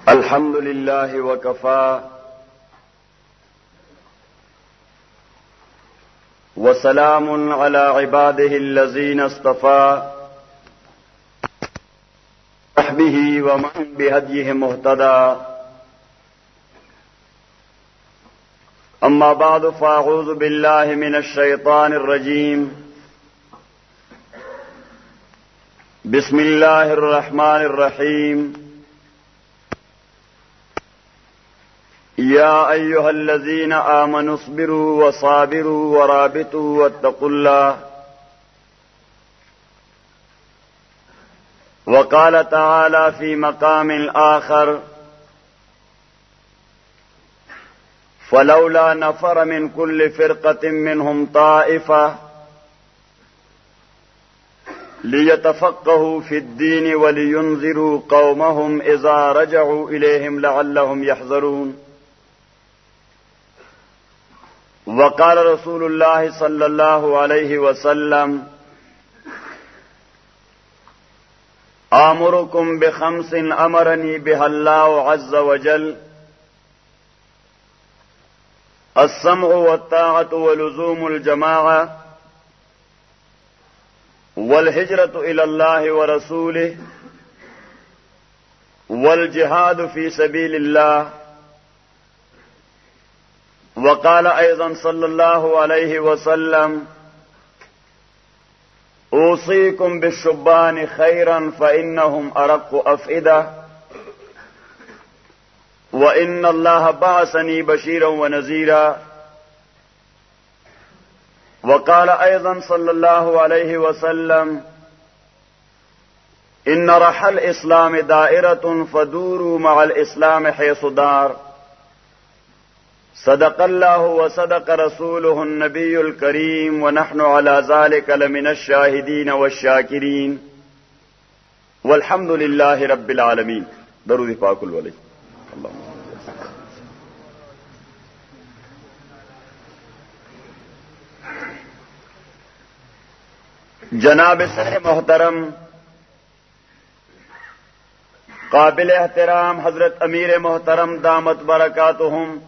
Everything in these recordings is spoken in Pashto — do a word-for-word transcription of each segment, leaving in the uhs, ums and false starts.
الحمد لله وكفى وسلام على عباده الذين اصطفى صحبه ومن بهديه مهتدى أما بعد فأعوذ بالله من الشيطان الرجيم بسم الله الرحمن الرحيم يا أيها الذين آمنوا اصبروا وصابروا ورابطوا واتقوا الله وقال تعالى في مقام آخر فلولا نفر من كل فرقة منهم طائفة ليتفقهوا في الدين ولينذروا قومهم إذا رجعوا إليهم لعلهم يحذرون وقال رسول الله صلى الله عليه وسلم آمركم بخمس أمرني بها الله عز وجل السمع والطاعة ولزوم الجماعة والهجرة إلى الله ورسوله والجهاد في سبيل الله. وقال أيضا صلى الله عليه وسلم أوصيكم بالشبان خيرا فإنهم أرق أفئدة وإن الله بعثني بشيرا ونذيرا. وقال أيضا صلى الله عليه وسلم إن رحى الإسلام دائرة فدوروا مع الإسلام حيث دار. صدق الله وصدق رسوله النبي الكريم ونحن على ذلك لمن الشاهدين والشاكرين والحمد لله رب العالمين. درود پاک الولی اللهم جناب صدر محترم قابل احترام حضرت امیر محترم دامت برکاتہم،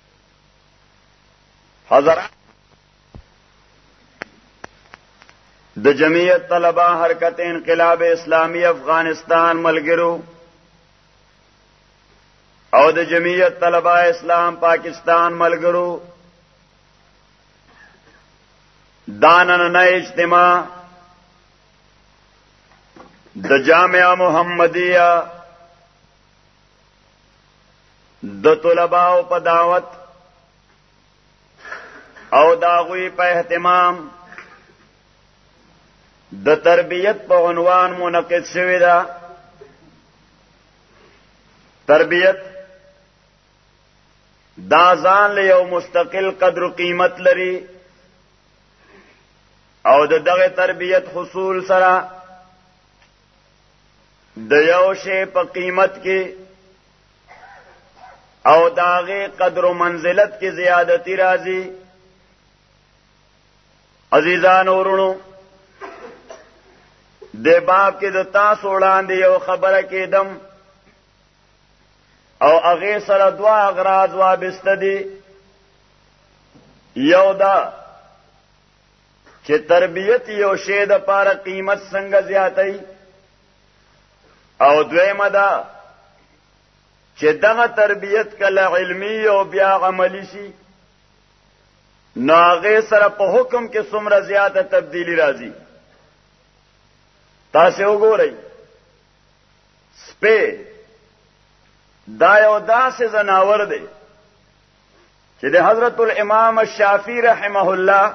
حضرات د جمعیت طلبہ حرکت انقلاب اسلامی افغانستان ملګرو او د جمعیت طلبہ اسلام پاکستان ملګرو، دانن اجتماع د جامعہ محمدیہ د طلباء په دعوت او داغوی په اهتمام د تربیت په عنوان منعقد شوی دا. تربیت دا ځان له یو مستقل قدر و قیمت لري او د دغه تربیت حصول سره د یو شی په قیمت کې او داغه قدر و منزلت کې زیادتی راځي. عزیزان ورونو، د باب کې د تاسو وړاندې یو خبره کېدم او هغه سره دوا اغراض وابسته دي. یو دا چې تربیت یو شی د پاره قیمت څنګه زیاتای، او دویمه دا چې دغه تربیت کله علمی او بیا عملی شي نو هغه سره په حکم کې څومره زیاته تبدیلی راځي. تاسو وګورئ، سپه دا یو داسې زناور دی چې د حضرت الامام الشافعی رحمه الله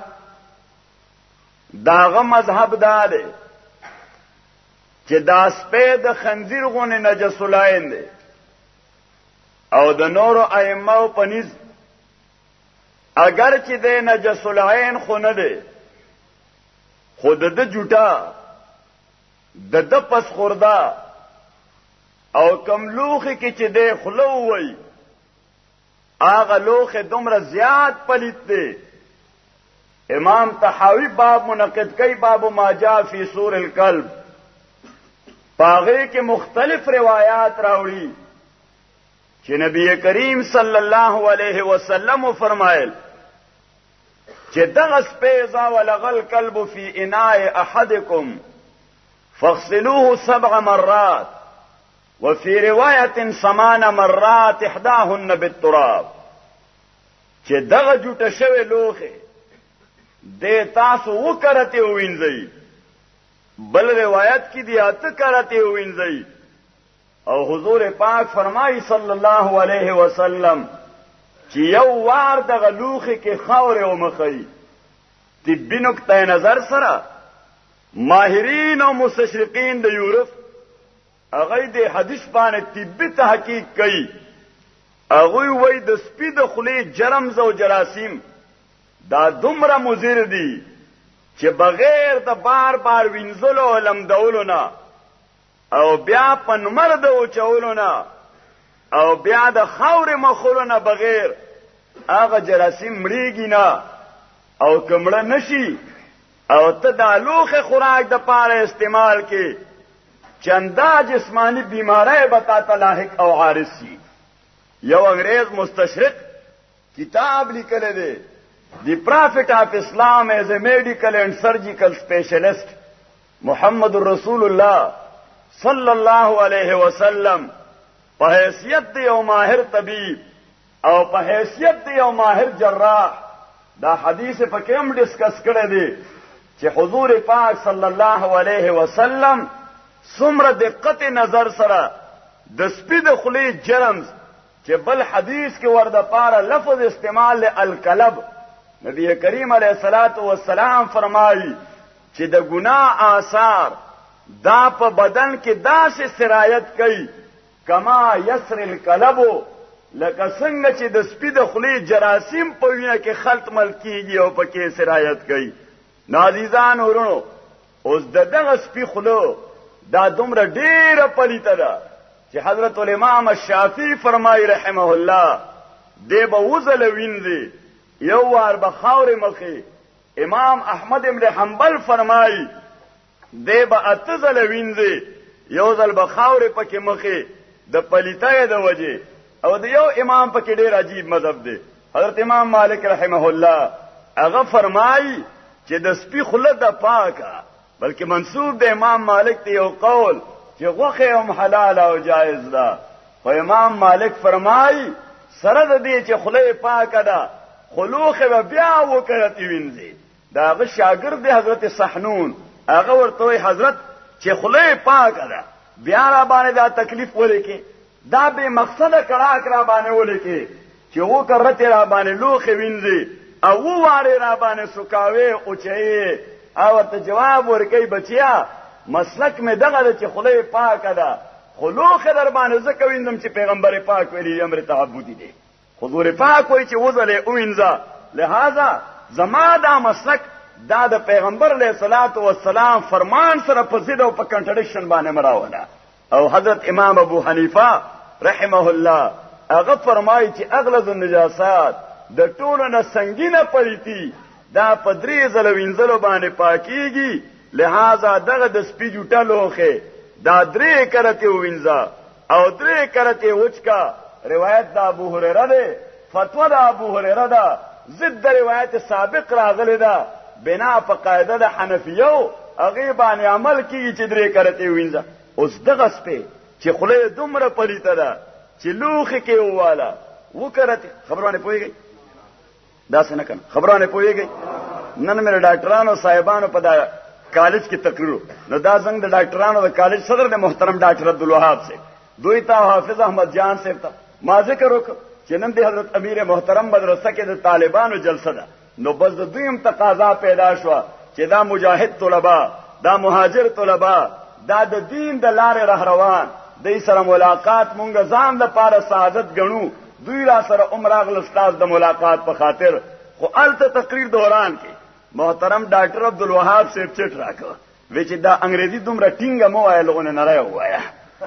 داغه مذهب دا دی چې دا سپه د خنزیر غونې نجس العین دی او د نورو ائمه په نس اگر چې د نجس العین خو نه دی، خود د جوټا د د پس خوردا او کم لوخي کې چې د خلو وای هغه لوخه دومره زیات پلیت دی. امام طحاوی باب منعقد کئی باب ما جاء فی سور القلب، پاغے کے مختلف روایات راوڑی چې نبی کریم صلی الله علیه وسلم فرمایل چې دغه سپیزا ولغل کلب فی اناء احدکم فاغسلوه سبع مرات وفي روايه ثمان مرات احداهن بالتراب چې دغه جوټه شوی لوخه د تاسو وکړته وینځي بل روایت کې دی اته کرته وینځي او حضور پاک فرمایي صلی الله علیه وسلم چې یو وار د غلوخه کې خاور او مخی طبي نقطه نظر سره ماهرین او مستشرقین د یورپ هغه د حدیث باندې طبي تحقیق کوي هغه وایي د سپي د خولې جرمز او جراثیم دا دومره مضر دي چې بغیر د بار بار وینځلو او لمدولو نه او بیا په نمر د اوچولو نه او بیا د خاورې مخولو نه بغیر هغه جراثیم مړیږي نه او کمړه نشي او ته د لوخه خوراک د پاره استعمال کې چندا جسمانی بیماری بتا ته لاحق او عارض شي یو انګريز مستشرق کتاب لیکل دی دی پرافٹ آف اسلام ایز اے میڈیکل اینڈ سرجیکل اسپیشلسٹ محمد رسول اللہ صلی اللہ علیہ وسلم په حیثیت دی او ماهر طبیب او په حیثیت دی او ماهر جراح دا حدیث په کوم ډیسکس کړی دی چې حضور پاک صلی الله علیه وسلم څومره دقت نظر سره د سپي د خولې جرمز چې بل حدیث کې ورده پاره لفظ استعمال الکلب نبی کریم علیہ الصلوۃ والسلام فرمایي چې د ګناه آثار دا په بدن کې داسې سرایت کوي کما یسر الکلب لکه څنګه چې د سپي د خولې جراثیم په وینه کې خلط مل کیږي او پکې سرایت کوي. نازیزان ورونو اوس د دغه سپي خولو دا دومره ډیره پلیته ده چې حضرت الامام الشافعي فرمایي رحمه الله دی به وزل وینځي یو وار به خاورې مخې. امام احمد ابن حنبل فرمایي دی به اته ځله وینځي یو ځل به خاورې پکې مخې د پلیتای د وجه او د یو امام پکې ډیر عجیب مذهب دی حضرت امام مالک رحمه الله هغه فرمایي چې د سپي خوله د پاکه بلکې منسوب د امام مالک ته یو قول چې غوښه هم حلال او جایز ده خو امام مالک فرمایي سره د دې چې خوله پاکه ده خلوخه به بیا وکړتی وینځي دا هغه شاګرد حضرت صحنون هغه ورته حضرت چې خوله پاکه ده بیا را باندې دا تکلیف ولکې دا به مقصد کړه کرا باندې ولکې چې و کرته را باندې لوخه وینځي او و واره را باندې سکاوي او چي او ته جواب ورکې بچیا مسلک می دغه چې خله پاکه ده خلوخه در باندې زکه وینم چې پیغمبر پاک ویلي امر تعبدي دي حضور پاک وایي چې وزله اوینځه لہذا زما دا مسلک دا د پیغمبر علیه الصلاۃ والسلام فرمان سره په ضد او په کنټرډکشن باندې مراوله. او حضرت امام ابو حنیفه رحمه الله هغه فرمایي چې اغلظ النجاسات د ټولو نه سنگینه پلیتی دا په درې ځله وینځلو باندې پاکیږي لہذا دغه د سپي جوټه لوخه دا درې کرته وینځه او درې کرته وچکا. روایت د ابو هريره ده فتوا د ابو هريره ده ضد روایت سابق راغلی ده بنا په قاعده د حنفیو هغه باندې عمل کیږي چې درې کرته وینځه. اوس دغه سپي چې خله دومره پلیته ده چې لوخه کې واله وکړه خبرونه پويږي دا څنګه کنه خبرونه پويږي. نن مې ډاکټرانو صاحبانو په دا کالج کې تقریر نو دا څنګه د ډاکټرانو د کالج صدر د محترم ډاکټر عبدالوهاب سے دوی ته حافظ احمد جان سے ما ذکر وکړ چې نن د حضرت امیر محترم مدرسه کې د طالبانو جلسه ده نو بس د دویم تقاضا پیدا شو چې دا مجاهد طلبه دا مهاجر طلبه دا د دین د لارې رهروان د سره ملاقات مونږ ځان د پاره سعادت غنو دوی را سره عمره غل استاد د ملاقات په خاطر خو الته تقریر دوران کې محترم ډاکټر عبدالوهاب صاحب چټ راکړه وچ دا انګريزي دومره ټینګه مو وایلونه نه راوایا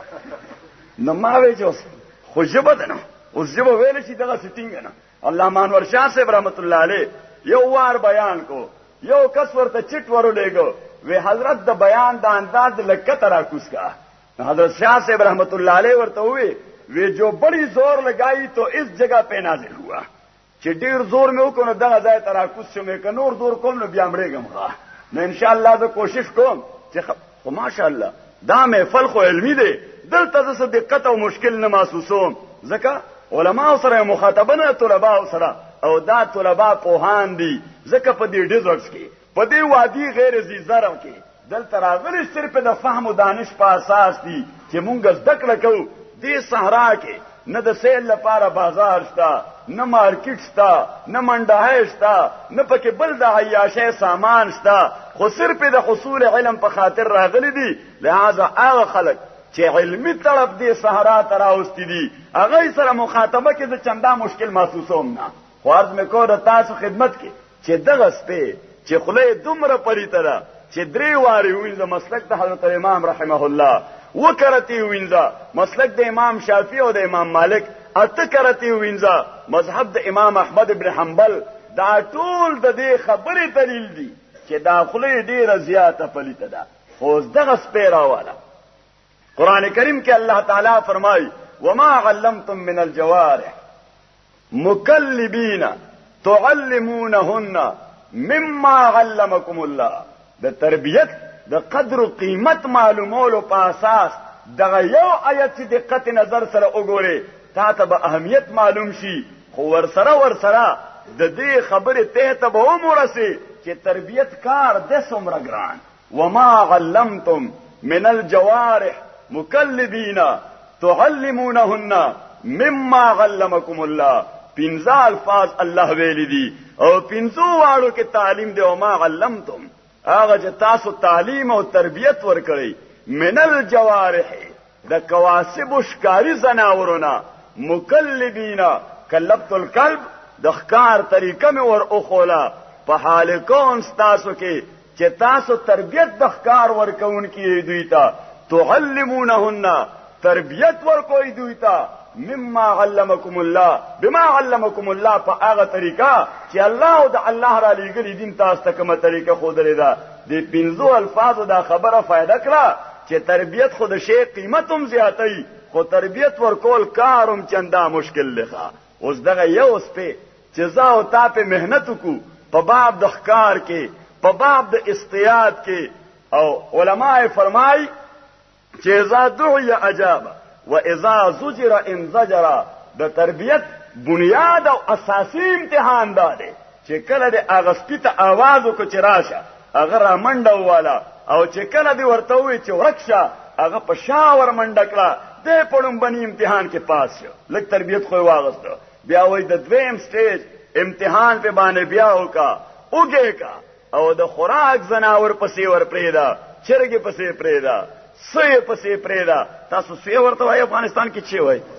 نو ما وې خو جبه ده نو اوس جبه ویل شي دغه سټینګ نه. علامه انور شاه صاحب رحمت الله علیه یو وار بیان کو یو کس ورته چټ ورولېګو وی حضرت د بیان د انداز لکه ترا کوس کا حضرت شاه صاحب رحمت الله علیه ورته وی वे जो बड़ी जोर लगाई तो इस जगह पे नाजिल हुआ چې ډیر زور مې وکړو دغه ځای ته راکوز شم که نور زور کوم نو بیا مړېږم ښه نو انشاءالله زه کوشش کوم چې خو ماشاءالله دا محفل خو علمي دی دلته زه څه دقت او مشکل نه محسوسوم ځکه علماو سره مخاطبه نه طلباو سره او دا طلبا پوهان دي ځکه په دې ډیزرټس کې په دې وادي غیر ذی زرع کې دلته راغلي صرف د فهم او دانش په اساس دي چې مونږ زده کړه کوو دې صحرا کې نه د سیل لپاره بازار شته نه مارکیټ شته نه منډه شته نه پکې بل د عیاشه سامان شته خو صرف د حصول علم په خاطر راغلي دي لہذا هغه خلک چې علمي طلب دې صحرا ته راوستي دي هغه سره مخاطبه کې د چندا مشکل محسوسوم نه خو عرض مې کو د تاسو خدمت کې چې دغه سپې چې خله دومره پریته ده چې درې واري وینځه مسلک د حضرت امام رحمه الله وکرتی وینځه مسلک د امام شافعي او د امام مالک اته کرتی وینځه مذهب د امام احمد ابن حنبل دا ټول د دې خبرې دلیل دي چې داخله ډیره زیاته پلیته ده خو دغه سپې راواله قران کریم کې الله تعالی فرمایي وما علمتم من الجوارح مکلبین تعلمونهن مما علمکم الله د تربیت د قدر و قیمت معلومولو په اساس دغه یو آیت چې دقت نظر سره وګوري تا ته به اهمیت معلوم شي خو ور سره ور سره د دې خبره ته ته به ومرسي چې تربیت کار د څومره ګران وما علمتم من الجوارح مکلبین تعلمونهن مما علمکم الله پنځه الفاظ الله ویلي دي او پنځو واړو کې تعلیم دی او ما علمتم هغه چې تاسو تعلیم او تربیت ورکړئ من الجوارح د کواسب شکاری زناورونه مکلبین کلبت القلب د ښکار طریقه مې ور اخوله په حال کون تاسو کې چې تاسو تربیت د ښکار ورکوونکي دوی ته تعلمونهن تربیت ورکوي دوی ته مما علمکم الله بما علمکم الله په هغه طریقه چې الله او د الله را لېږلي دین تاسو ته کومه طریقه ښودلې ده د پنځو الفاظو دا خبره فائدہ کړه چې تربیت خود شی قیمت هم زیاتوي خو تربیت ورکول کارم چندا مشکل لخوا اوس دغه یو سپې چې زه او تا په مهنت وکړو په باب د ښکار کې په باب د اصطیاد کې او علماء فرمای چې اذا دعي اجاب و اذا زجر انزجر د تربیت بنیاد او اساسی امتحان ده چې کله د اغسپی ته आवाज وکړي راشه هغه را منډه والا او چې کله دی ورته وي چې ورکشه هغه په شاور منډه کړه د پړم بنی امتحان کې پاس شو لک تربیت خو واغسته بیا وای د دویم سټیج امتحان په باندې بیا وکا اوګه کا او د خوراک زناور پسې ور پریدا چرګ پسې پریدا سوی پسې پریدا تاسو سوی ورته وای افغانستان کې چی وای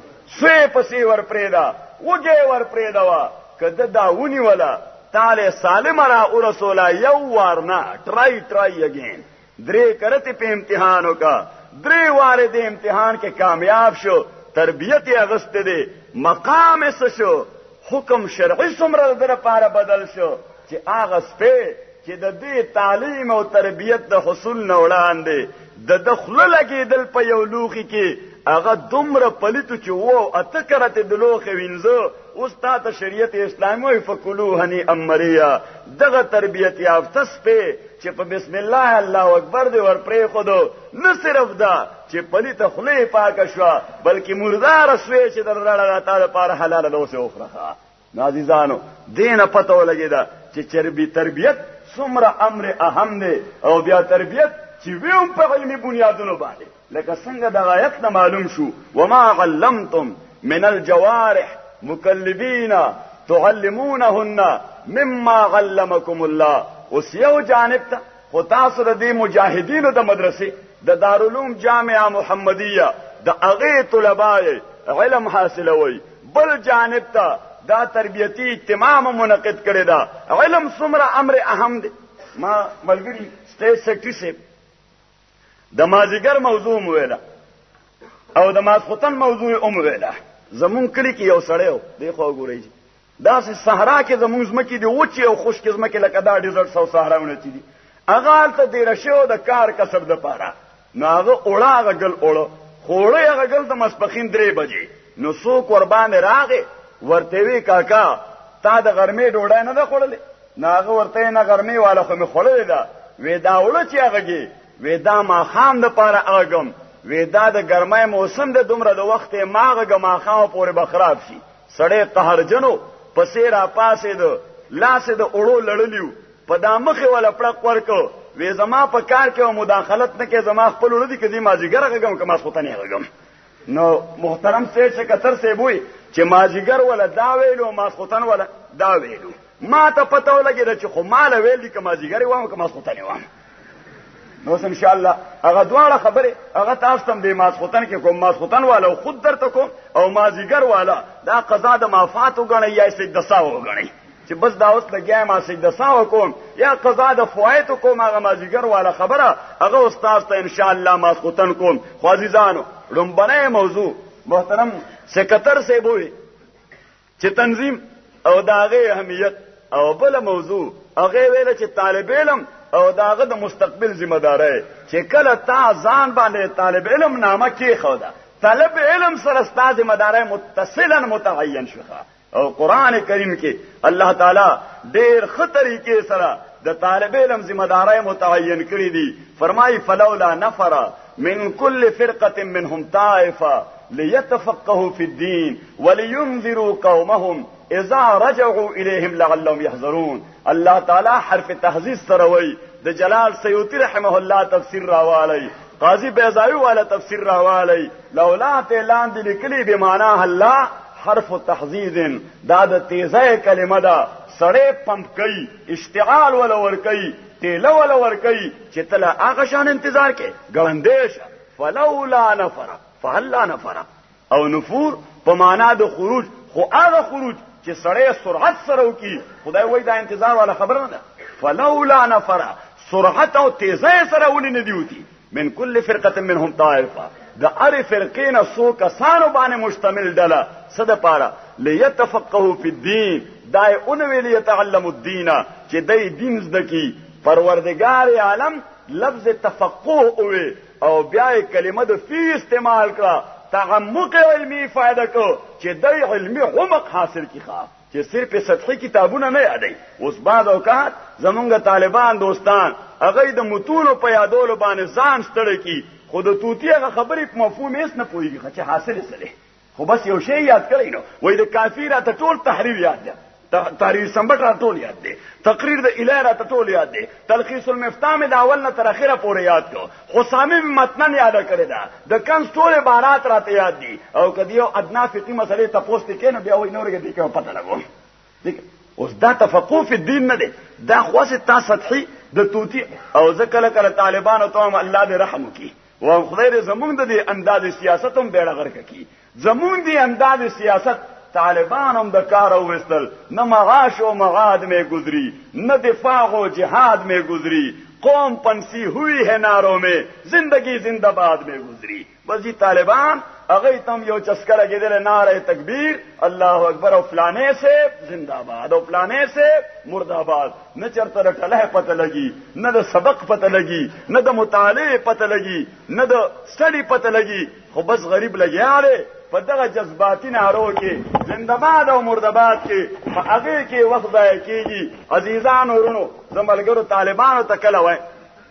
سوی پسې ور پریدا وګه ور پریدا وا کده داونی ولا تعالی سالم را او رسول یو ورنا ټرای ټرای اگین درې کرته په امتحان وکا درې واره د امتحان کې کامیاب شو تربیت یې اغست دي مقام یې شو حکم شرعي څومره در لپاره بدل شو چې هغه سپه چې د دې تعلیم او تربیت د حصول نه وړاندې د دخل لګیدل په یو لوخي کې هغه دومره پلیتو چې وو اته کرته د لوخي وینځو استاد شریعت اسلامي او فکلوه هني امریا دغه تربیت یافته سپه چې په بسم الله الله اکبر دی ور پرې خودو نه صرف دا چې پلیته خله پاک شو بلکې مردار شوي چې در راړه تا لپاره حلاله دوسه اوخره نازیزانو دینه پته ولګیدا چې چربي تربیت څومره امر اهم دی او بیا تربیت چې ویم په علمي بنیادونو باندې لکه څنګه د غایت نه معلوم شو وما علمتم من الجوارح مکلبین تعلمونهن مما علمکم الله اوس یو جانب ته خو تاسو د دې مجاهدینو د مدرسې د دارالعلوم جامعه محمدیه د هغه طلبای علم حاصلوي بل جانب ته دا تربیتی اهتمام منعقد کړی دا علم څومره امر اهم دی ما ملګری سټیج سیکرټری سیب د مازیګر موضوع مو ویله او د ماسختن موضوع هم ویله زمون کلی کې یو سړی و دی خو ګورئ دا سه صحرا کې زمون زمکې دی وچی او خشک زمکې لکه دا ډیزرټ سو صحراونه چي دي هغه ته دی رشو د کار کسب د پاره نو هغه اوړه هغه ګل اوړه خوړې هغه ګل د ماسپښین درې بجې نو څوک ور باندې راغی ورته وی کاکا تا د غرمې ډوډۍ نه ده خوړلې نو هغه ورته نه غرمې والا خو مې خوړلې ده وې دا وړه چې هغه کې وې دا ماښام دپاره اغږم وې دا د ګرمۍ موسم د دومره د وخت یې ماغږه ماښام پورې به خراب شي سړی قهرجنو پسې را پاسېده لاس یې د اوړو لړلیو په دا مخې والا پړق ورکړ وې زما په کار کې مداخلت نه کې زما خپل وړه دي که دې مازدیګر غږم که ماسخوتن یې غږم نو محترم سیټ شکتر صاحب وی چې مازدیګر ولا دا ویلو ماسخوتن ولا دا ویلو ما ته پته ولګېده چې خو ماله ویل دي که مازدیګر وایم که ماسخوتن یې وایم نو اوس انشاءالله هغه دواړه خبرې هغه تاسو ته هم دې ماسخوتن کې کوم ماسخوتن والا خود درته کوم او مازدیګر والا دا قضا د مافات وګڼئ یا سجده سهو وګڼئ چې بس دا اوس لګیا ما سجده سهو کوم یا قضا د فوایتو کوم هغه مازدیګر والا خبره هغه اوس تاسو ته انشاءالله ماسخوتن کوم خو عزیزانو لومبنی موضوع محترم سکتر صاحب وی چې تنظیم او د هغې اهمیت او بله موضوع هغې ویله چې طالب علم او داغه د مستقبل ذمہ داري چې کله تا ځان باندې طالب علم نامه کېښوده طالب علم سره ستا ذمہ داري متصلا متعین شوه او قران کریم کې الله تعالی ډېر ښه طریقې سره د طالب علم ذمہ داري متعین کړی دي فرمایي فلولا نفر من كل فرقه منهم طائفه ليتفقهوا في الدين ولينذروا قومهم اذا رجعوا اليهم لعلهم يحذرون الله تعالی حرف تهذیب سره وی د جلال سیوطی رحمه الله تفسیر راوالی قاضی بیضاوی والا تفسیر راوالی لولا تلان دی لیکلی بمعنى الله حرف تحذير دا د تیزه کلمه ده سړی پمپ کوي اشتعال ولا ور کوي تیله ولا ور کوي چې تل هغه شان انتظار کې ګړندې شه فلولا نفر فهلا نفر او نفور په معنا د خروج خو هغه خروج چې سړی سرعت سره وکي خدای وای دا انتظار والا خبر نه ده فلولا نفر سرعت او تیزه سره ولې نه دیوتی من كل فرقه منهم طائفه د ار فرقین سو کسانو باندې مشتمل ډله صد پاره ليتفقهوا في الدين دای اون ویل يتعلم الدين چې دای دین زده کی پروردگار عالم لفظ تفقه او بیا کلمه د فی استعمال کړه تعمق علمی فائدہ کو چې دای علمی عمق حاصل کی خواه چې صرف سطحي کتابونه نه یادای اوس بعد اوقات زمونږ طالبان دوستان هغه د متونو په یادولو باندې ځان ستړي کی خود توتی هغه خبرې په مفهوم هیڅ نه پوهیږي چې حاصل سره خو بس یو شی یاد کړئ نو وای د کافر ته ټول تحریر یاد ده تحریر سمبټ را ټول یاد دی تقریر د الهه را ټول یاد دی تلخیص المفتاح د اول نه تر اخره پورې یاد کو حسامی متن یاد کړی دا د کنس ټول عبارات را ته یاد دي او کدی یو ادنا فقہی مسلې تاسو ته کینو بیا وای نورګه دي کوم پته لګو دي اوس دا تفقه فی الدین نه دی دا خاصه تا سطحی د توتی او ځکه کله طالبانو ته الله دې رحم وکي او خدای دې زمونږ د انداز سیاست هم بیړه غرق کی زمونږ دی انداز سیاست طالبان هم د کار وستل نه معاش و مغاد میں گزری نہ دفاع و جہاد میں گزری قوم پنسی ہوئی ہے ناروں میں زندگی زندہ باد میں گزری بس جی طالبان اگئی تم یو چسکا لگے دل نعرہ تکبیر اللہ اکبر او فلانے سے زندہ باد او فلانے سے مرد آباد نہ چرتا رٹلہ پتہ لگی نہ د سبق پتہ لگی نہ د مطالعے پتہ لگی نہ د سٹڈی پتہ لگی خو بس غریب لگیا رے په دغه جذباتي نارو کې زنده‌باد او مرده‌باد کې په هغه کې وخت ضایع کیږي عزیزانو ورونو زملګرو طالبانو ته کله وای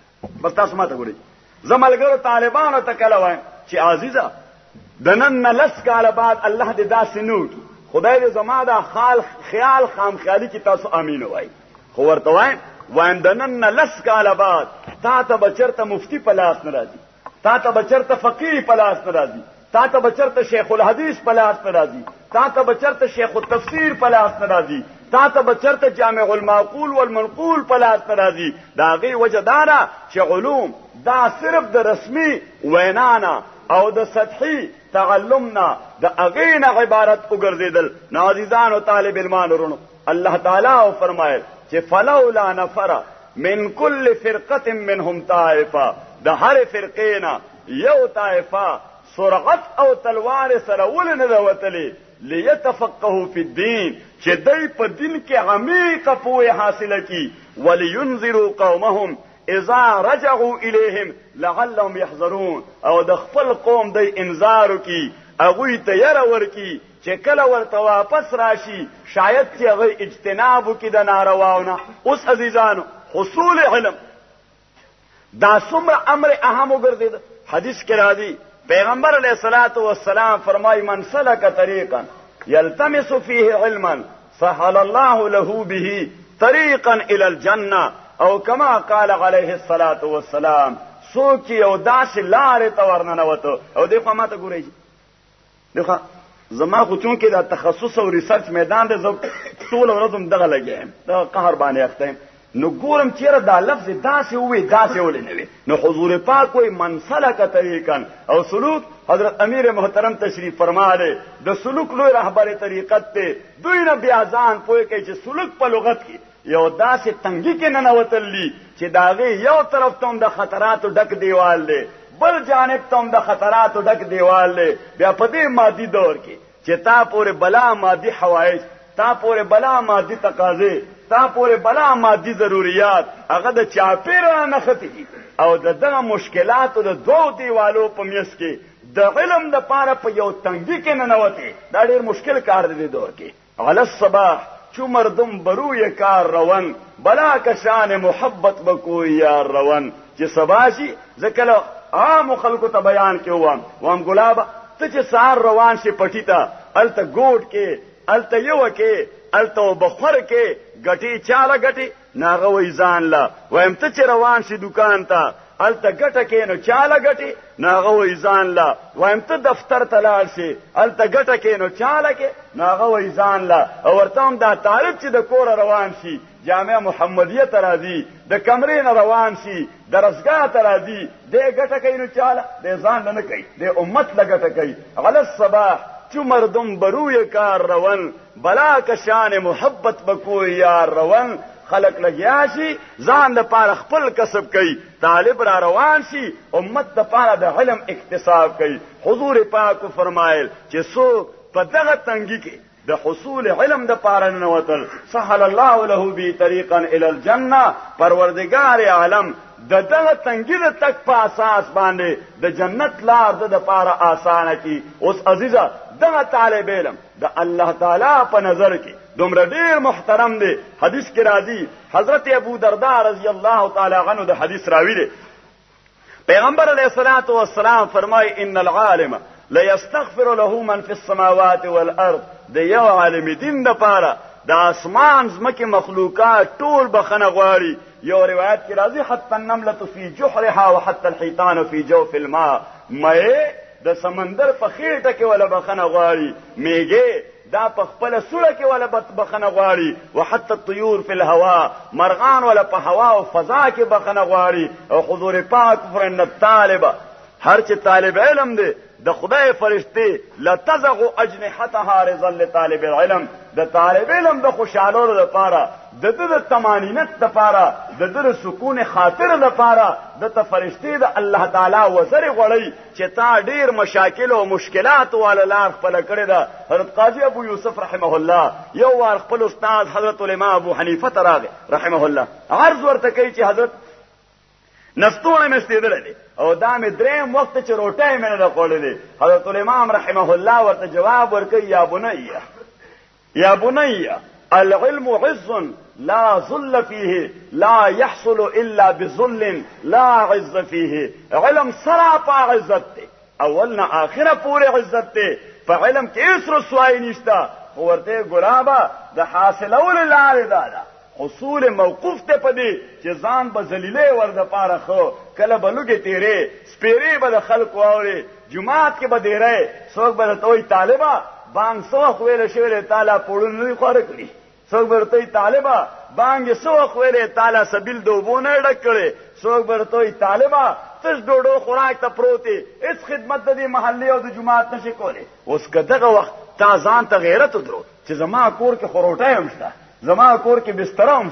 بس تاسو ماته ګورئ زملګرو طالبانو ته کله وای چې عزیزه د نن لس کاله بعد الله دې داسې نو کی خدای دې زما دا خال خیال خام خیالي کې تاسو امین وای خو ورته وای وایم د نن لس کاله بعد تا ته بچرته مفتی په لاس نه راځي تا ته بچرته فقيه په لاس نه راځي تا ته بچرته شیخ الحدیث په لاس نه راځي تا ته بچرته شیخ التفسیر په لاس نه راځي تا ته بچرته جامع المعقول والمنقول په لاس نه راځي دا غي وجدارا چې علوم دا صرف د رسمي وینانا او د سطحي تعلمنا د اغین عبارت وګرځیدل نازیزان او طالب علمان ورونو الله تعالی او فرمایل چې فلولا نفر من كل فرقه منهم طائفه د هر فرقینا یو طائفه سرعت او تلوار سره ولنه دوتلی ليتفقهوا في الدين چې دای په دین کې عمیق پوهه حاصله کی ولينذروا قومهم اذا رجعوا الیهم لعلهم يحذرون او د خپل قوم د انذار کی هغه ته ير ورکی چې کله ورته واپس راشي شاید چې هغه اجتناب وکړي د نارواونه. اوس عزیزانو حصول علم دا څومره امر اهم وګرځید. حدیث کې راځي پیغمبر علیه الصلاۃ والسلام فرمایي من سلک طریقا یلتمس فیه علما سهل الله له به طریقا الى الجنه او کما قال علیه الصلاۃ والسلام سوچ یو داسې لارې ته ورننوته. او دغه ماته ګورئ دغه زما خو چون کې دا تخصص او ریسرچ میدان دی زه ټول ورځم دغه لګیم دا قهر باندې اخته نو ګورم چیرې دا لفظ داسې وي داسې ولې نه وي. نو حضور پاک وایي من سلک طریقا او سلوک حضرت امیر محترم تشریف فرماله د سلوک لوی رهبر طریقت ته دوی نه بیا ځان پوه کوي چې سلوک په لغت کې یو داسې تنګي کې نه نوتلی چې داغه یو طرف ته د خطراتو ډک دیوال دی بل جانب ته د خطراتو ډک دیوال دی. بیا په دې مادي دور کې چې تا پورې بلا مادي حوائج تا پورې بلا مادي تقاضې تا پورې بلا مادي ضرورت هغه د چاپیره نه ختي او د دغه مشکلاتو د دوه دیوالو په میس کې د علم د پاره په یو تنګي کې نه نوته دا ډېر مشکل کار دی دور کې. علی الصباح چو مردم بروی کار روان بلا کشان محبت بکو یار روان چې سباشي ذکر عام خلکو ته بیان کې وام وام ګلاب ته چې سار روان شي پټی ته الته ګوټ کې الته یو کې الته بخور کې غټي چاله غټي ناغه وې ځان لا وایم ته چې روان شي دکان ته الته ګټه کې نو چاله غټي ناغه وې ځان لا وایم ته دفتر ته لاړ شي الته ګټه کې نو چاله کې ناغه وې ځان لا او ورته دا طالب چې د کور روان شي جامع محمدیه ترازی د کمرې نه روان شي درسګاه ترازی د ګټه کې نو چاله د ځان نه کوي د امت لګټه کوي. علی الصباح چو مردم بروی کار روان بلا کشان محبت بکو یار روان خلق لګیا شي ځان د پاره خپل کسب کوي طالب را روان شي امت د پاره د علم اکتساب کوي. حضور پاک فرمایل چې سو په دغه تنګي کې د حصول علم د پاره نه وتل سهل الله له بی طریقا الی الجنه پروردگار عالم د دغه تنګي د تک په اساس باندې د جنت لار د پاره آسانه کی. اوس عزیزا دغه طالب علم د الله تعالی په نظر کې دومره ډیر محترم دی. حدیث کې راځي حضرت ابو درداء رضی الله تعالی عنہ د حدیث راوی دی پیغمبر علیہ الصلوۃ والسلام فرمای ان العالم لا يستغفر له من في السماوات والارض د یو عالم دین د پاره د اسمان زمکه مخلوقات ټول بخنه غواړي. یو روایت کې راځي حتی النمله فی جحرها وحتى الحيتان في جوف الماء مې د سمندر په خېټه کې ولا بخنه غواړي میګه دا په خپل سوره کې ولا بخنه غواړي وحتى الطيور في الهواء مرغان ولا په هوا او فضا کې بخنه غواړي. او حضور پاک فرن الطالب هر چې طالب علم دی د خدای فرشتي لتزغ اجنحتها رضا لطالب العلم د طالب علم د خوشالولو لپاره د د طمانینت لپاره د د سکون خاطر لپاره د فرشتي د الله تعالی وزر غړی چې تا ډیر مشاکل او مشکلات ول لار خپل کړی دا. حضرت قاضي ابو یوسف رحمه الله یو وار خپل استاد حضرت الامام ابو حنیفه تراغه رحمه الله عرض ورته کوي چې حضرت نستونه مستیدل دي او دا مې دریم وخت چې روټه مې نه خوړلې. حضرت الامام رحمه الله ورته جواب ورکړي یا بنیه یا بنیه العلم عز لا ذل فيه لا يحصل الا بذل لا عز فيه. علم سراپا عزت ته اولنا اخره پورې عزت ته په علم کې هیڅ رسوایی نشته. ورته ګرابا د حاصلول لارې ده حصول موقوف ته پدې چې ځان به ذلیلې ور د پاره خو کله بلوګي تیرې سپېری به د خلق واوري جمعات کې به دیره څوک به توي طالبہ بانګ سو خویل شویل تعالی پړون نه خور کړی څوک به توي طالبہ بانګ سو خویل تعالی سبیل دوبونه ډکړي څوک به توي طالبہ تش ډوډو خوراک ته پروتي هیڅ خدمت د دې محلي او د جمعات نشي کوله. اوس کداغه وخت تا ځان ته غیرت درو چې زما کور کې خروټه هم شته زما کور کې بستر هم شته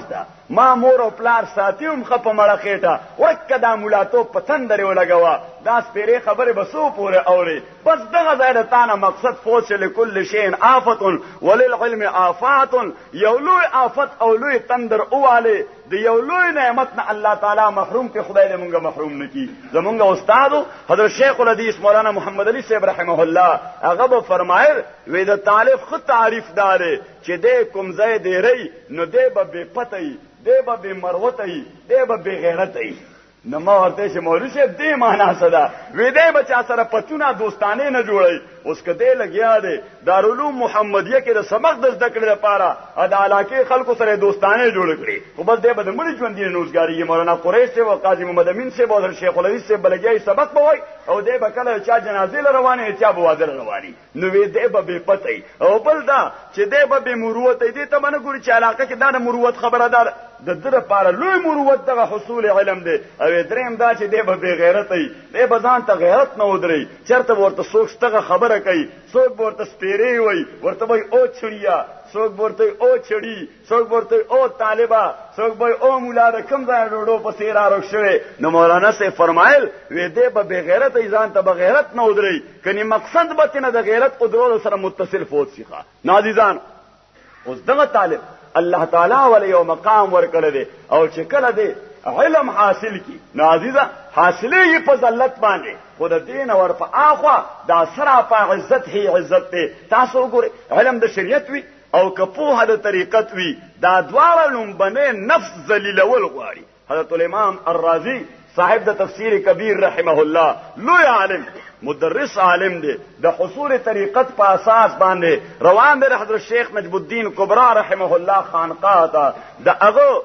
ما مور او پلار ساتیوم خپ مړه خېټه ورکه دا مولاتو پتندري ولګوا دا سپیره خبره بسو پوره اوري بس دغه ځای د تانه مقصد فوت لكل شيء آفت وللعلم آفات یو لوی آفت او لوی تندر اواله د یو لوی نعمت نه الله تعالی محروم ته خدای دې مونږه محروم نکي زمونږ استاد حضرت شیخ الحدیث مولانا محمد علی صاحب رحمه الله هغه به فرمایل وې د طالب خود تعریف دار چې دې کوم ځای دی ری نو دې به بے پتهي دې به بے مروتهي دې به بے غیرتهي نو ما ورته چې مولوی صاحب دې معنا صدا وې دې بچا سره پتونه دوستانه نه جوړي اوس کده لګیا دی دارالعلوم محمدیه کې د سبق د زده کړې لپاره د علاقې خلکو سره دوستانه جوړ کړي خو بس دې به د مړي ژوند دی نوزګاری مولانا قریش او قاضي محمد امین صاحب او شیخ الحدیث صاحب بلګیای سبق بوي او دې به کله چا جنازې روانه چا بوازه رواني نو وې دې به بے پتهي او بل دا چې دې به بے مروت دې ته باندې ګوري چې علاقه کې دا مروت خبره ده د در لپاره لوی مروت دغه حصول علم دی او دریم دا چې دې به بے غیرت ای دې به ځان ته غیرت نه ودري چرته ورته سوچ ته خبره کوي څوک ورته سپیری وای ورته وای او چړیا څوک ورته او چړی څوک ورته او طالبہ څوک وای او مولا د کوم ځای ډوډو په سیر راو شوی نو مولانا سے فرمایل وې دې به بے غیرت ای ځان ته بغیرت نه ودري کني مقصد به نه د غیرت او درو سره متصل فوت شيخه نازیزان اوس دغه طالب الله تعالی ول یو مقام ورکړی دی او چې کله دی علم حاصل کی نازیزه حاصله یې په ذلت باندې خود دین اور په اخوا دا سره په عزت هي عزت ته تاسو ګورئ علم د شریعت وی او کپوه د طریقت وی دا دواړه لومبنه نفس ذلیلول غواړي حضرت الامام الرازی صاحب د تفسیر کبیر رحمه الله لوی عالم مدرس عالم دی د حصول طریقت په اساس باندې روان دی حضرت شیخ نجم الدین کبرا رحمه الله خانقاه تا د هغه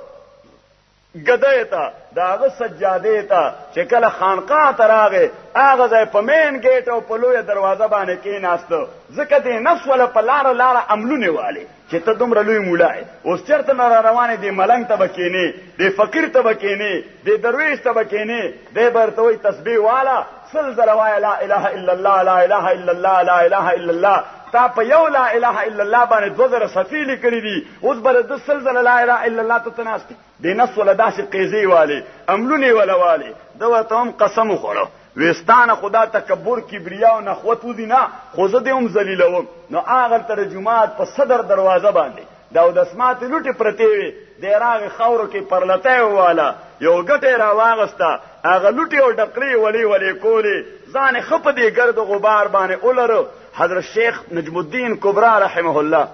گدای تا داغه سجاده تا چې کله خانقاه تراغه هغه ځای په مین گیټ او په لوی دروازه باندې کې ناستو ځکه دې نفس ولا په لار لار عملونه والي چې ته دومره لوی مولای اوس چرته نه روانه دي ملنګ ته بکینی دې فقیر ته بکینی دې درویش ته بکینی دې برتوي تسبیح والا سلزله وای لا اله الا الله لا اله الا الله لا اله الا الله تا په یو لا اله الا الله باندې دوزره صفیلی کړی دي اوس بل د سلزله لا اله الا الله ته تناستي دې نفس ولا داسې قیزی والی عملونه ولا والی دا ته هم قسم خورو وستانه خدا تکبر کبریا او نخوت ودی نه خو زه دې هم ذلیلوم نو هغه تر جمعات په صدر دروازه باندې دا د اسمات لوټي پرتی وي د راغ خاورو کې پرلته والا یو ګټه را واغستا هغه لوټي او ډقلی ولی ولی کولی ځان خپ دې ګرد غبار باندې اولرو حضرت شیخ نجم الدین کبرا رحمه الله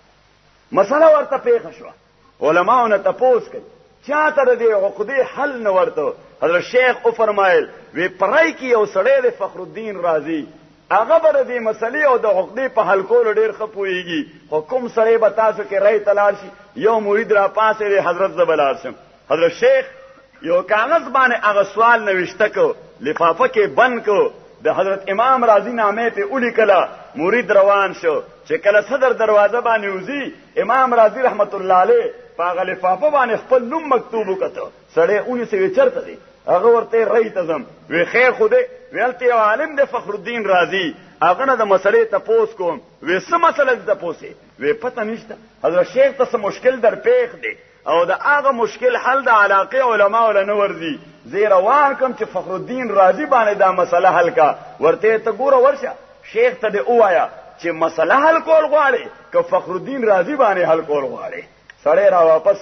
مسله ورته پیښ شو علماونه تپوس کوي چاته دې عقدې حل نه ورته حضرت شیخ او فرمایل وی پرای کی یو سړی د فخر الدین رازی هغه بر دې مسلې او د عقدې په حل کول ډیر خپويږي حکم سره به تاسو کې رای تلال شي یو مرید را پاسه حضرت زبلار شم حضرت شیخ یو کاغذ باندې هغه سوال نوشته کو لفافه کې بند کو د حضرت امام رازی نامه ته اولی کلا مرید روان شو چې کله صدر دروازه باندې وزي امام رازی رحمت الله علیه په لفافه باندې خپل نوم مکتوب وکړو سړی اونې سوي چرته دی هغه ورته رای تزم وی خیر خوده ویلته عالم د فخر الدین رازی هغه نه د مسلې تپوس کوم وی څه مسله ده تپوسه وی پته نشته حضرت شیخ ته مشکل در پیښ دی او دا هغه مشکل حل د علاقه علماء ولنه ورزي زیرا وان کوم چې فخر الدین رازی باندې دا مسله حل کا ورته ته ګوره ورشه شیخ ته دی وایا چې مسله حل کول غواړي که فخر الدین رازی باندې حل کول غواړي سړی را واپس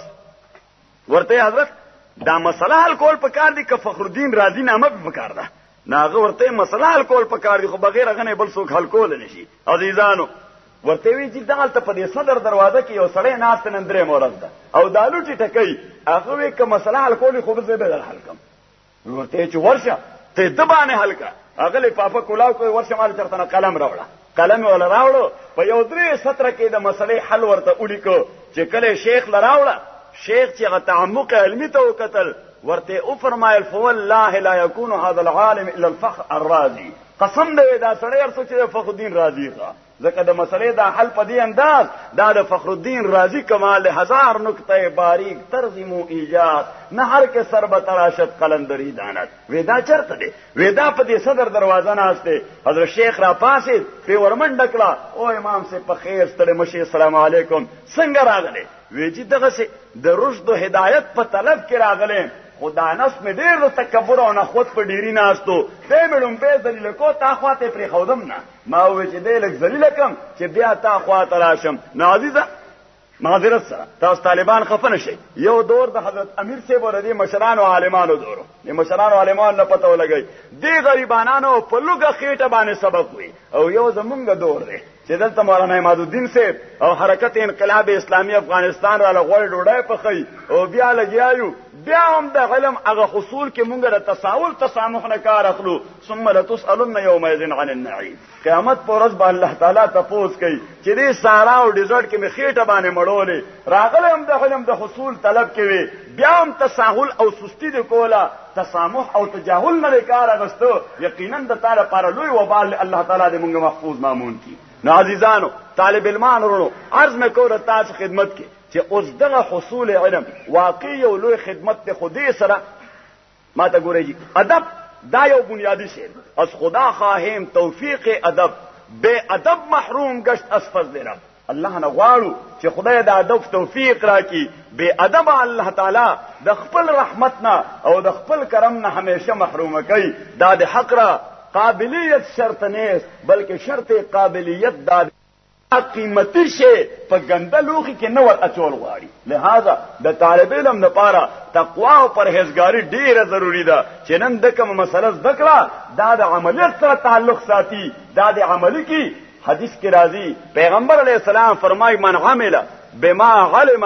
ورته حضرت دا مسله حل کول پکار دي که فخر الدین رازی نامه په پکار ده ناغه ورته مسله حل کول پکار دي خو بغیر غنه بل څوک حل کول نشي عزیزانو ورته وی چې دالته په دې صدر دروازه کې یو سړی ناست نندره مورز ده او دالو چې ټکای هغه وی که مسله حل کول خو به زه حل کوم ورته چې ورشه ته د باندې حل کا هغه له پاپا کولاو کوي ورشه مال چرته قلم راوړه قلم ولا راوړو په یو درې سطر کې د مسلې حل ورته ولیکو چې کله شیخ لراوړه شیخ چې غ تعمق علمي ته وکتل ورته او فرمایل فوالله لا يكون هذا العالم الا الفخر الرازي قسم دی دا سړی هر څه چې فخر الدین رازی ښه ځکه د مسلې دا حل په دې انداز دا د فخر الدین رازی کمال هزار نکته باریک ترجمو ایجاد نه هر کې سر به تراشد قلندری دانت ودا چرته دی ودا په دې صدر دروازه ناشته حضرت شیخ را پاسه په ورمنډ کړه او امام سے په خیر ستړي مشي السلام علیکم څنګه راغله وی چې دغه سي د رشد او هدایت په طلب کې راغله خدا نس مې ډېر تکبر او نخوت په ډيري ناستو ته مې به ذلیل کو تا خواته پرې خودم نه ما وې چې دې لک ذلیل کم چې بیا تا خواته راشم نازیزه معذرت سره تاسو طالبان خفه نشئ یو دور د حضرت امیر صاحب ورته مشران او عالمانو دورو د مشران او عالمانو نه پته ولګي دې غریبانو په لوګه خېټه باندې سبق وي او یو زمونږ دور دی چې دلته مولانا عماد الدین صاحب او حرکت انقلاب اسلامی افغانستان را لغوړ ډوډۍ پخې او بیا لګیایو بیا هم د علم هغه حصول کې مونږ د تساهل تسامح نه کار اخلو ثم لتسالن يومئذ عن النعيم قیامت پر ورځ به الله تعالی تپوس کوي چې دې سارا او ډیزرټ کې مې خېټه باندې مړولې راغله هم د علم د حصول طلب کوي بیا هم تساهل او سستی د کوله تسامح او تجاهل نه کار اغستو یقینا د تعالی پر لوی وبال الله تعالی دې مونږ محفوظ مامون کی نو عزیزانو طالب علمان ورونو عرض مې کوله تاسو خدمت کې چې اوس دغه حصول علم واقعي او لوی خدمت ته خودي سره ما ته ګورئ ادب دا یو بنیادی شی از خدا خواهیم توفیق ادب بے ادب محروم گشت از فضل رب الله نه غواړو چې خدای د ادب توفیق راکړي بے ادب الله تعالی د خپل رحمت نه او د خپل کرم نه همیشه محروم کوي دا د حق را قابلیت شرط نه بلکې شرط قابلیت دا قیمتي شی په ګنده لوخي کې نور اچول غواړي لہذا د طالب علم لپاره تقوا او پرهیزګاری ډیره ضروری ده چې نن د کوم مسله ذکر دا د عملیت سره تعلق ساتي دا د عملی کی حدیث کې راځي پیغمبر علیه السلام فرمایي من عمل بما علم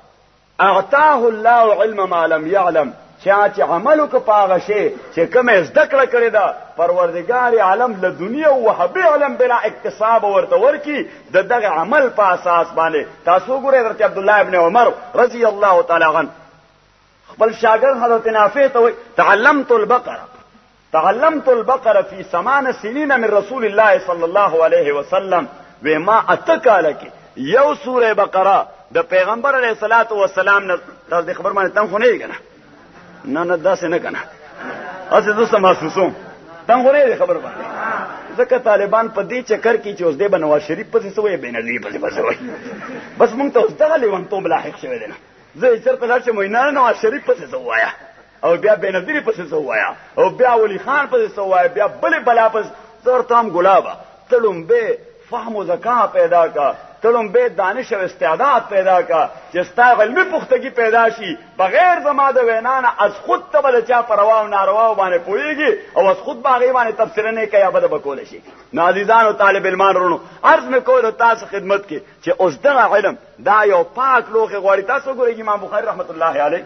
اعطاه الله علم ما لم يعلم چا چې عملو کو پاغه شي چې کومه زده کړه کړی دا پروردگار عالم له دنیا او وهبي علم بلا اکتساب ورته ورکی د دغه عمل په اساس باندې تاسو ګورئ حضرت عبد الله ابن عمر رضی الله تعالی عنه خپل شاګرد حضرت نافع ته وایي تعلمت البقره تعلمت البقره في ثمان سنين من رسول الله صلى الله عليه وسلم وما اتکاله کې یو سوره بقره د پیغمبر علیه الصلاۃ والسلام نه تاسو خبر باندې تم خو نه کېږي نه نه داسې نه کنه اسه زه محسوسوم تم غوړې خبر باندې ځکه طالبان په دې چکر کې چې اوس دې بنواز شریف په څه وې بینالي په څه وې بس مونږ ته اوس دغه لیونتوب لاحق شوی دی نه زه یې چرته لاړ چې مینه نواز شریف په څه وایا او بیا بینالي په څه وایا او بیا ولی خان په څه وایا بیا بل بلا په زور تام ګلابا تلم به فهم او ذکا پیدا کا تلم به دانش او استعداد پیدا کا چې ستا علمي پختګي پیدا شي بغیر زما د وینانه از خود ته بل چا پروا او ناروا باندې پويږي او از خود باغې باندې تفسیر نه کوي ابد بکول شي نازیزان او طالب علمان ورونو عرض مې کوله تاسو خدمت کې چې اوس دغه علم دا یو پاک لوخه غوړی تاسو ګورئ امام بخاری رحمت الله علیه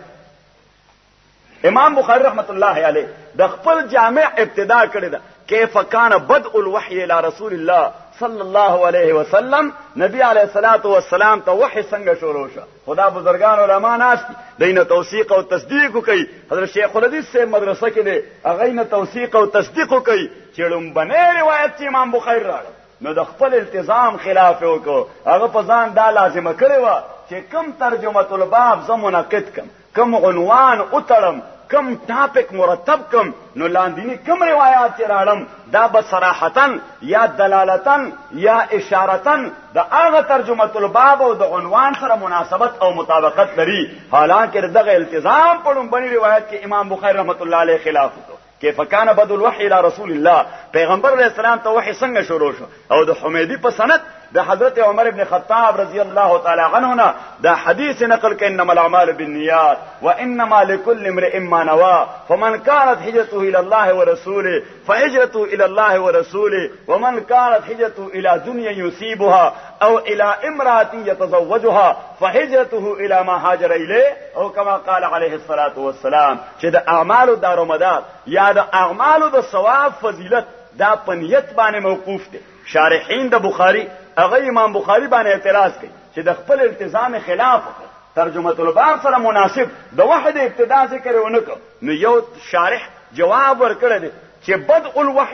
امام بخاری رحمت الله علیه د خپل جامع ابتدا کړی دا کیف کان بدء الوحی الى رسول الله صلی الله علیه وسلم نبی علیہ الصلوۃ والسلام ته وحی څنګه شروع شو خدا بزرگان علما ناس دینه توثیق او تصدیق کوي حضرت شیخ الحدیث سے مدرسه کې دی هغه نه توثیق او تصدیق کوي چې لومبنه روایت امام بخاری راغله نو د خپل التزام خلاف وکړو هغه په ځان دا لازمه کړی و چې کم ترجمه الباب زمونقد کم کم عنوان اتړم کم ټاپک مرتب کم نو لاندینی کم روایات چې راړم دا بصراحتن یا دلالتن یا اشارتن د هغه ترجمه الباب او د عنوان سره مناسبت او مطابقت لري حالانکه دغه التزام په لومبني روایت کې امام بخاری رحمت الله علیه خلاف وکړو کیف کان بدء الوحی الى رسول الله پیغمبر علیہ السلام ته وحی څنګه شروع شو او د حمیدی په سند د حضرت عمر ابن خطاب رضی الله تعالی عنه نه دا حدیث نقل ک انما الاعمال بالنیات وانما لكل امرئ ما نوى فمن كانت هجرته الى الله ورسوله فهجرته الى الله ورسوله ومن كانت هجرته الى دنيا يصيبها او الى امراه يتزوجها فهجرته الى ما هاجر اليه او كما قال عليه الصلاه والسلام چې د اعمال دارومدار یا د اعمال د ثواب فضیلت دا پنیت باندې موقوف دي شارحین د بخاری هغه امام بخاری باندې اعتراض کوي چې د خپل التزام خلاف ترجمه الباب سره مناسب د وحده ابتدا ذکر ونکړو نو یو شارح جواب ورکړی دی چې بدء الوحی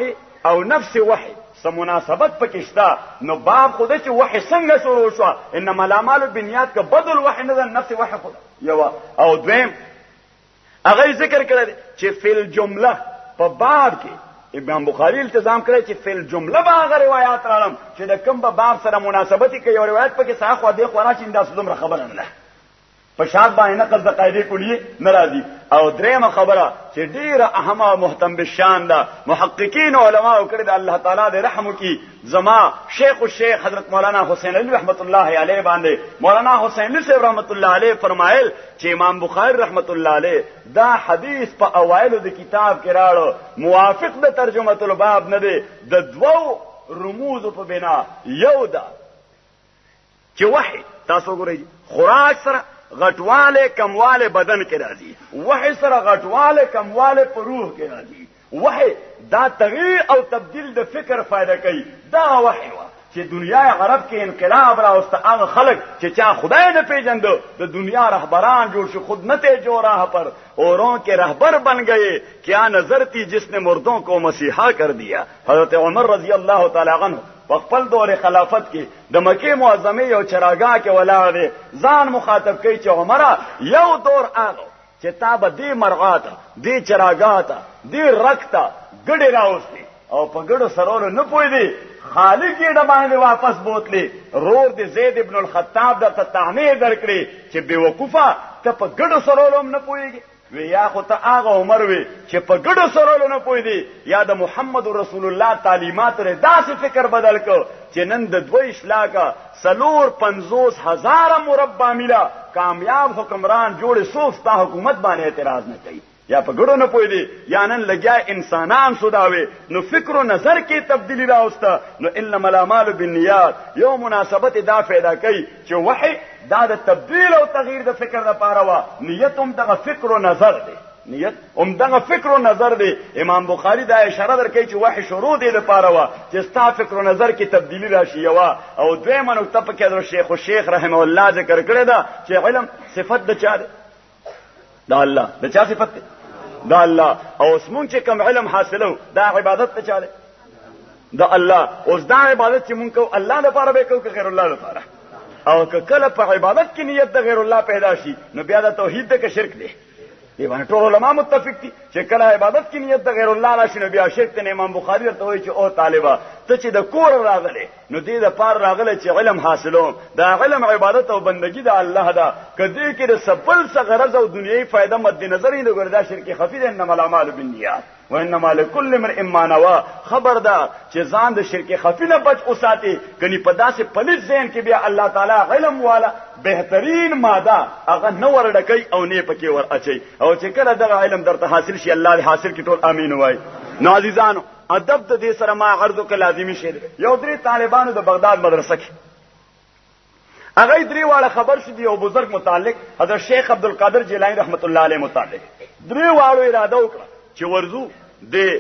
او نفس وحی سم مناسبت پکشتا نو باب خوده چې وحی څنګه شروع شو انما الاعمال بالنیات که بدل وحی نه نفس وحی خود یو او دویم هغه ذکر کړی چې فل جمله په باب کې امام بخاری التزام کړی چې فل جمله به هغه روایت راړم چې د کوم په باب سره مناسبت کوي یو روایت پکې صحه خو دې خورا چې انداز دومره خبره نه ده په شاد باندې نقل د قاعده کلیه ناراضي او درېمه خبره چې ډیره اهمه او مهتم بالشان ده محققین علما کړي د الله تعالی د رحم کی زما شیخ الشیخ حضرت مولانا حسین علی رحمت الله علیه باندې مولانا حسین علی صاحب رحمت الله علیه فرمایل چې امام بخاری رحمت الله علیه دا حدیث په اوایلو د کتاب کې راړو موافق د ترجمه الباب نه دی د دوو رموز په بنا یو ده چې وحی تاسو ګورئ خوراک سره غټواله کمواله بدن کې راځي وحی سره غټواله کمواله په روح کې راځي وحی دا تغییر او تبديل د فکر فائدہ کوي دا وحی وا چې دنیا عرب کې انقلاب راوست هغه خلق چې چا خدای نه پیژندو د دنیا رهبران جوړ شو خود نه ته جو راہ پر اوروں کے رہبر بن گئے کیا نظر تھی جس نے مردوں کو مسیحا کر دیا حضرت عمر رضی اللہ تعالی عنہ په خپل دور خلافت کې د مکه معظمه یو چراغا کې ولاړ دي ځان مخاطب کوي چې عمره یو دور هغه چې تا به دې مرغاته دې چراغاته دې رکته ګډه راوستي او په ګډو سرونو نه پوي دي خالق یې د باندې واپس بوتلې رور دې زید ابن الخطاب د تطعنه درکړي چې بیوقوفه ته په ګډو سرونو نه پويږي وی یا خو ته هغه عمر وی چې په ګډو سرولو نه پوي دي یا د محمد رسول الله تعلیمات لري داسې فکر بدل کو چې نن د دوی اصلاح کا سلور پنځوس هزار مربع میلا کامیاب حکمران جوړ صوفتا حکومت باندې اعتراض نه کوي یا په ګډو نه پوي دي یا نن لګیا انسانان سوداوي نو فکر او نظر کې تبدیلی راوسته نو انما الاعمال بالنیات یو مناسبت دا پیدا کوي چې وحی دا د تبدیل او تغییر د فکر لپاره وا نیت هم دغه فکر او نظر دی نیت هم دغه فکر او نظر دی امام بخاری دا اشاره درکوي چې وحی شروع دی لپاره وا چې ستا فکر او نظر کې تبدیلی راشي وا او دویمه نقطه په کې د شیخ الشیخ رحمه الله ذکر کړی دا چې علم صفت د چا دی دا الله د چا صفت دی دا الله او اسمون چې کوم علم حاصلو دا عبادت ته چا دی دا الله اوس دا عبادت چې مونږ کو الله لپاره به کو غیر الله لپاره او که کله په عبادت کې نیت د غیر الله پیدا شي نو بیا د توحید د شرک دی دی باندې ټول علما متفق دي چې کله عبادت کې نیت د غیر الله راشي نو بیا شرک ته امام بخاری ورته وایي چې او طالبہ ته چې د کور راغله نو دې د پار راغله چې علم حاصلو دا علم عبادت او بندگی د الله دا کدی کې د سبل څخه غرض او دنیوي فائدہ مد نظر نه ګرځا شرک خفي ده انما الاعمال بالنیات وانما لكل امرئ ما نوى خبردار چې ځان د شرک خفي نه بچ اوساتي کني په داسې پلیت ذهن کې بیا الله تعالی علم والا بهترین ماده هغه نو ورډکای او نه پکې ور اچي او چې کله دغه علم درته حاصل شي الله دې حاصل کی ټول امين وای نو عزیزانو ادب د دې سره ما عرضو کې لازمي شي یو درې طالبانو د بغداد مدرسه کې هغه درې واړه خبر شو دی او بزرگ متعلق حضرت شیخ عبدالقادر جیلانی رحمت الله علیه متعلق درې واړو اراده وکړه چې ورزو د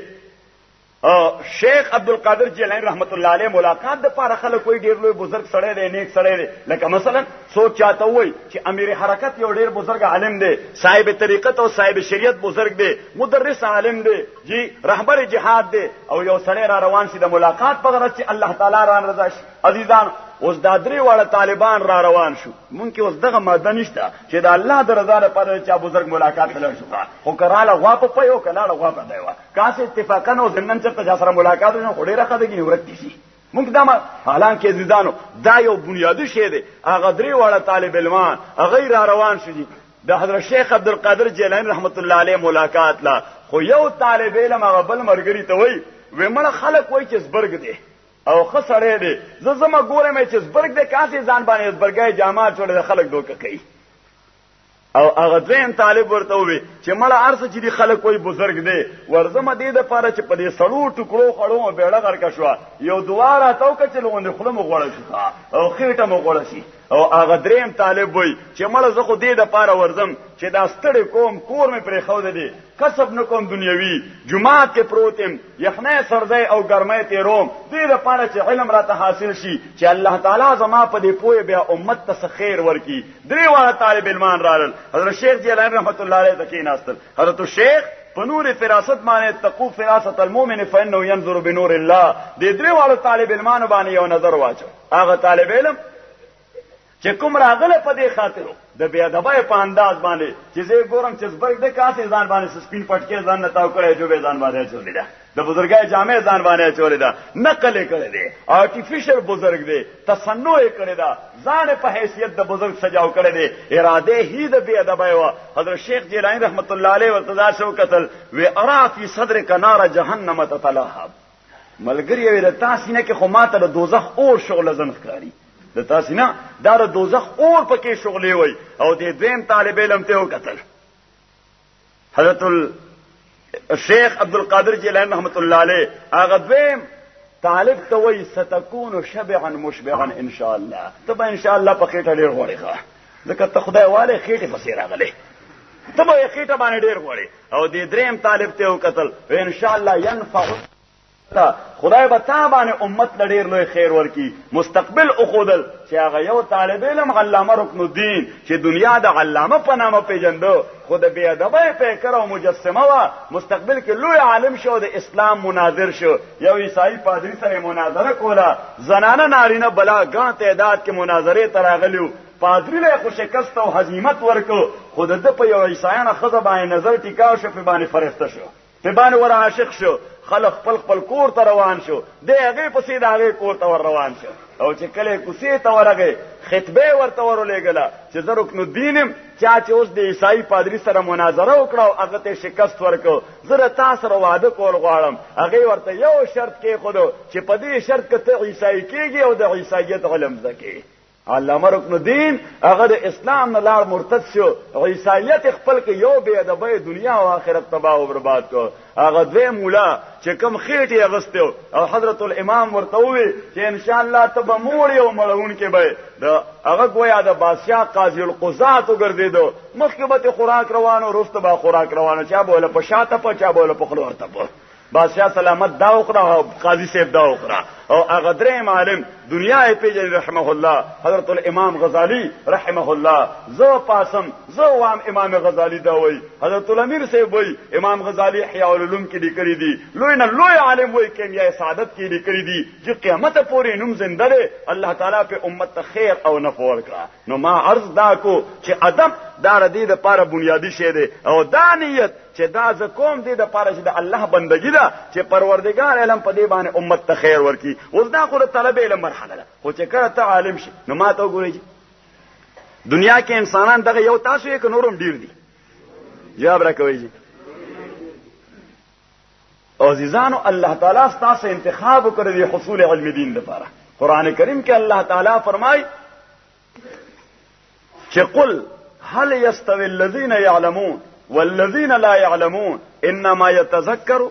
شیخ عبدالقادر جیلانی رحمت الله علیه ملاقات د پاره خلک وای ډیر لوی بزرگ سړی دی نیک سړی دی لکه مثلا سوچ چاته وای چې امیر حرکت یو ډیر بزرگ عالم دی صاحب طریقت او صاحب شریعت بزرگ دی مدرس عالم دی جی رهبر جهاد دی او یو سړی را روان شي د ملاقات په غرض چې الله تعالی را رضا شي عزیزان اوس دا درې واړه طالبان را روان شو مونږ کې اوس دغه ماده نشته چې د الله د رضا لپاره چا بزرگ ملاقات کړل شو خو کراله غوا په پيو کلاله غوا په دیوا کاسه اتفاقا نو زمنن چې سره ملاقات نه خوري راخه دګنی ورته شي مونږ دا حالانکه عزیزانو دا یو بنیادی شی دی هغه درې واړه طالب علمان هغه را روان شو دي د حضرت شیخ عبدالقادر جیلانی رحمت الله علیه ملاقات لا خو یو طالب علم هغه بل مرګری ته وای ومن خلک وای چې زبرګ دی او خسړې دي زه زما ګورم چې زبرګ د کاسې ځان باندې زبرګای جامات جوړ خلک دوکه کوي او هغه ځین طالب ورته وي چې مړه ارسه چې دی خلک وای بزرګ دی ورزمه دې د پاره چې په دې سړو ټکړو خړو بیړه غرکا شو یو دواره تاو کچلوند خلم غوړ شو او خېټه مو غوړ شي او هغه دریم طالب وای چې مړه زه خو دې د پاره ورزم چې دا ستړي کوم کور مې پرې خو دې کسب نکوم دنیوي جمعات کې پروتم یخنه سردی او ګرمۍ تیروم دې د پاره چې علم راته حاصل شي چې الله تعالی زما په دې پوهه بیا امت ته خیر ورکي درې واړه طالب علمان رال حضرت شیخ جیلانی رحمت الله علیه تکي ناستل حضرت شیخ په نور فراست باندې تقو فراست المؤمن فانه ينظر بنور الله دې درې والو طالب علمانو باندې یو نظر واچو هغه طالب علم چې کوم راغله په دې خاطر د بیا دبای په انداز باندې چې زه ګورم چې زبرګ د کاسې ځان باندې سپین پټکي ځان نه تاو کړی جو به ځان باندې چولې ده د بزرګای جامع ځان باندې چولې ده نقل کړي دي آرټیفیشل بزرګ دی تصنع کړي ده ځان په حیثیت د بزرګ سجاو کړي دي اراده هی د بیا دبای و حضرت شیخ جیلانی رحمت الله علیه ورتضا شو قتل و ارا فی صدرک نار جهنم تتلهب ملګری وی د تاسو نه کې خو ماته د دوزخ اور شغل زن ښکاری د تاسو نه دا د دوزخ اور پکې شغلې وای او د دویم طالب علم ته وکتل حضرت الشیخ عبدالقادر جیلانی رحمت الله علیه هغه دویم طالب ته وای ستكون شبعا مشبعا ان شاء الله ته به ان شاء الله په خېټه ډیر غوړې ښه ځکه ته خدای والے خېټه پسې راغلې ته به خېټه باندې ډیر غوړې او د دریم طالب ته وکتل ان شاء الله ينفع خدای به تا باندې امت لډیر لوی خیر ورکی مستقبل اخودل چې هغه یو طالب علم علامه رکن الدین چې دنیا د علامه په نامه پیژندو خود بی ادبه فکر او مجسمه وا مستقبل کې لوی عالم شو د اسلام مناظر شو یو عیسائی پادری سره مناظره کوله زنانه نارینه بلا ګڼ تعداد کې مناظره تراغلیو پادری له خو شکست او هزیمت ورکو خود د په یو عیسایانه خزه باندې نظر ټیکاو شو په باندې فرښت شو په باندې ور عاشق شو خلق خپل خپل کور ته روان شو د هغه په سید هغه کور ته روان شو او چې کله کوسي ته ورغه خطبه ورته ورولېګله چې زه رکن الدینم چا چې اوس د عیسائی پادری سره مناظره وکړه او هغه ته شکست ورکو زه تاسو سره واده کول غواړم هغه ورته یو شرط کې خودو چې په دې شرط کې ته عیسائی کېږي او د عیسایت علم زکې علامه رکن الدین هغه د اسلام نه لاړ مرتد شو عیسایت خپل کې یو بی ادبه دنیا او آخرت تباہ او برباد کو هغه دوی مولا چې کوم خېټي اغستو او حضرت الامام ورته وی چې ان شاء الله تب موړ یو مړون کې به د هغه گویا د بادشاہ قاضی القضات وګرځیدو مخکې به خوراک روانو رسته به خوراک روانو چا بوله په شاته په چا بوله په خلور ته په بادشاہ سلامت دا وکړه قاضی صاحب دا وکړه او هغه درې عالم دنیا پیجن رحمه الله حضرت الامام غزالی رحمه الله زو پاسم زو وام امام غزالی دا وای حضرت الامیر صاحب وای امام غزالی احیاء العلوم کې لیکلي دي لوی نه لوی عالم وای کیمیا سعادت کې لیکلي دي چې قیامت پورې نوم زنده ده الله تعالی په امت ته خیر او نفع ورکړه نو ما عرض دا کو چې ادب دا ردی د پاره بنیادی شی دی او دا نیت چې دا ز کوم دی د پاره چې د الله بندگی ده چې پروردگار علم په دې باندې امت ته خیر ورکړي اوس دا خو طلب علم مرحله ده خو چې کله ته عالم شي نو ما ته وګورئ دنیا کې انسانان دغه یو تاسو یې ک نورم ډیر دي جواب راکوي جی عزیزانو الله تعالی ستاسو انتخاب کړی دی حصول علم دین لپاره قران کریم کې الله تعالی فرمای چې قل هل يستوي الذين يعلمون والذين لا يعلمون انما يتذكر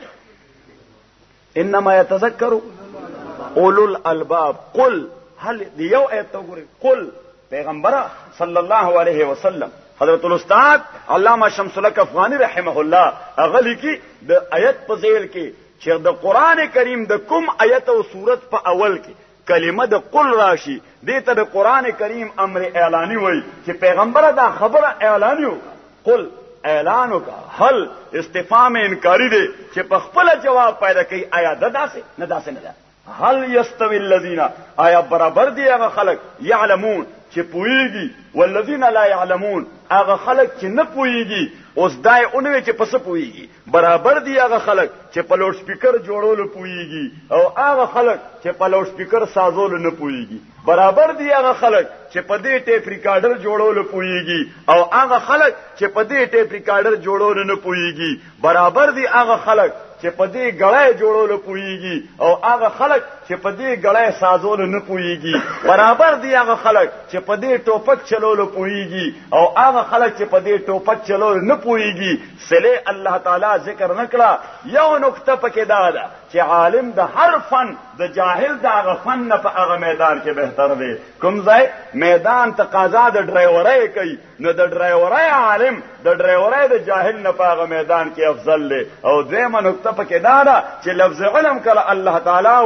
انما يتذكر اولو الالباب قل هل دیو ایت وګورئ قل پیغمبر صلی الله علیه وسلم حضرت الاستاد علامہ شمس الحق افغانی رحمه الله اغلی کی د آیت په ذیل کې چې د قران کریم د کوم آیت او سورت په اول کې کلمه د قل راشي دې ته د قران کریم امر اعلانی وای چې پیغمبر دا خبره اعلانیو قل اعلانو کا هل استفهام انکاری دی چې په خپل جواب پیدا کوي آیا د داسې نه داسې نه ده هل یستوی الذین آیا برابر دی هغه خلق یعلمون چې پویږي والذین لا یعلمون هغه خلق چې نه پویږي اوس دای اونوي چې پس پویږي برابر دی هغه خلق چې په لوډ سپیکر جوړولو پویږي او هغه خلق چې په لوډ سپیکر سازولو نه پویږي برابر دی هغه خلق چې په دې ټیپ ریکارډر جوړولو پویږي او هغه خلق چې په دې ټیپ ریکارډر جوړولو نه پویږي برابر دی هغه خلق چې په دې غړای جوړولو پویږي او هغه خلق چې په دې غړای سازولو نه پویږي برابر دی هغه خلق چې په دې ټوپک چلولو پویږي او هغه خلق چې په دې ټوپک چلولو نه پویږي سله الله تعالی ذکر نکړه یو نقطه پکې دا ده چې عالم د هر فن د جاهل د هغه فن په هغه میدان کې بهتر دی کوم ځای میدان تقاضا د ډرایورۍ کوي نو د ډرایورۍ عالم د ډرایورۍ د جاهل نه په هغه میدان کې افضل دی او دیمه نقطه پکې دا ده چې لفظ علم کله الله تعالی وایي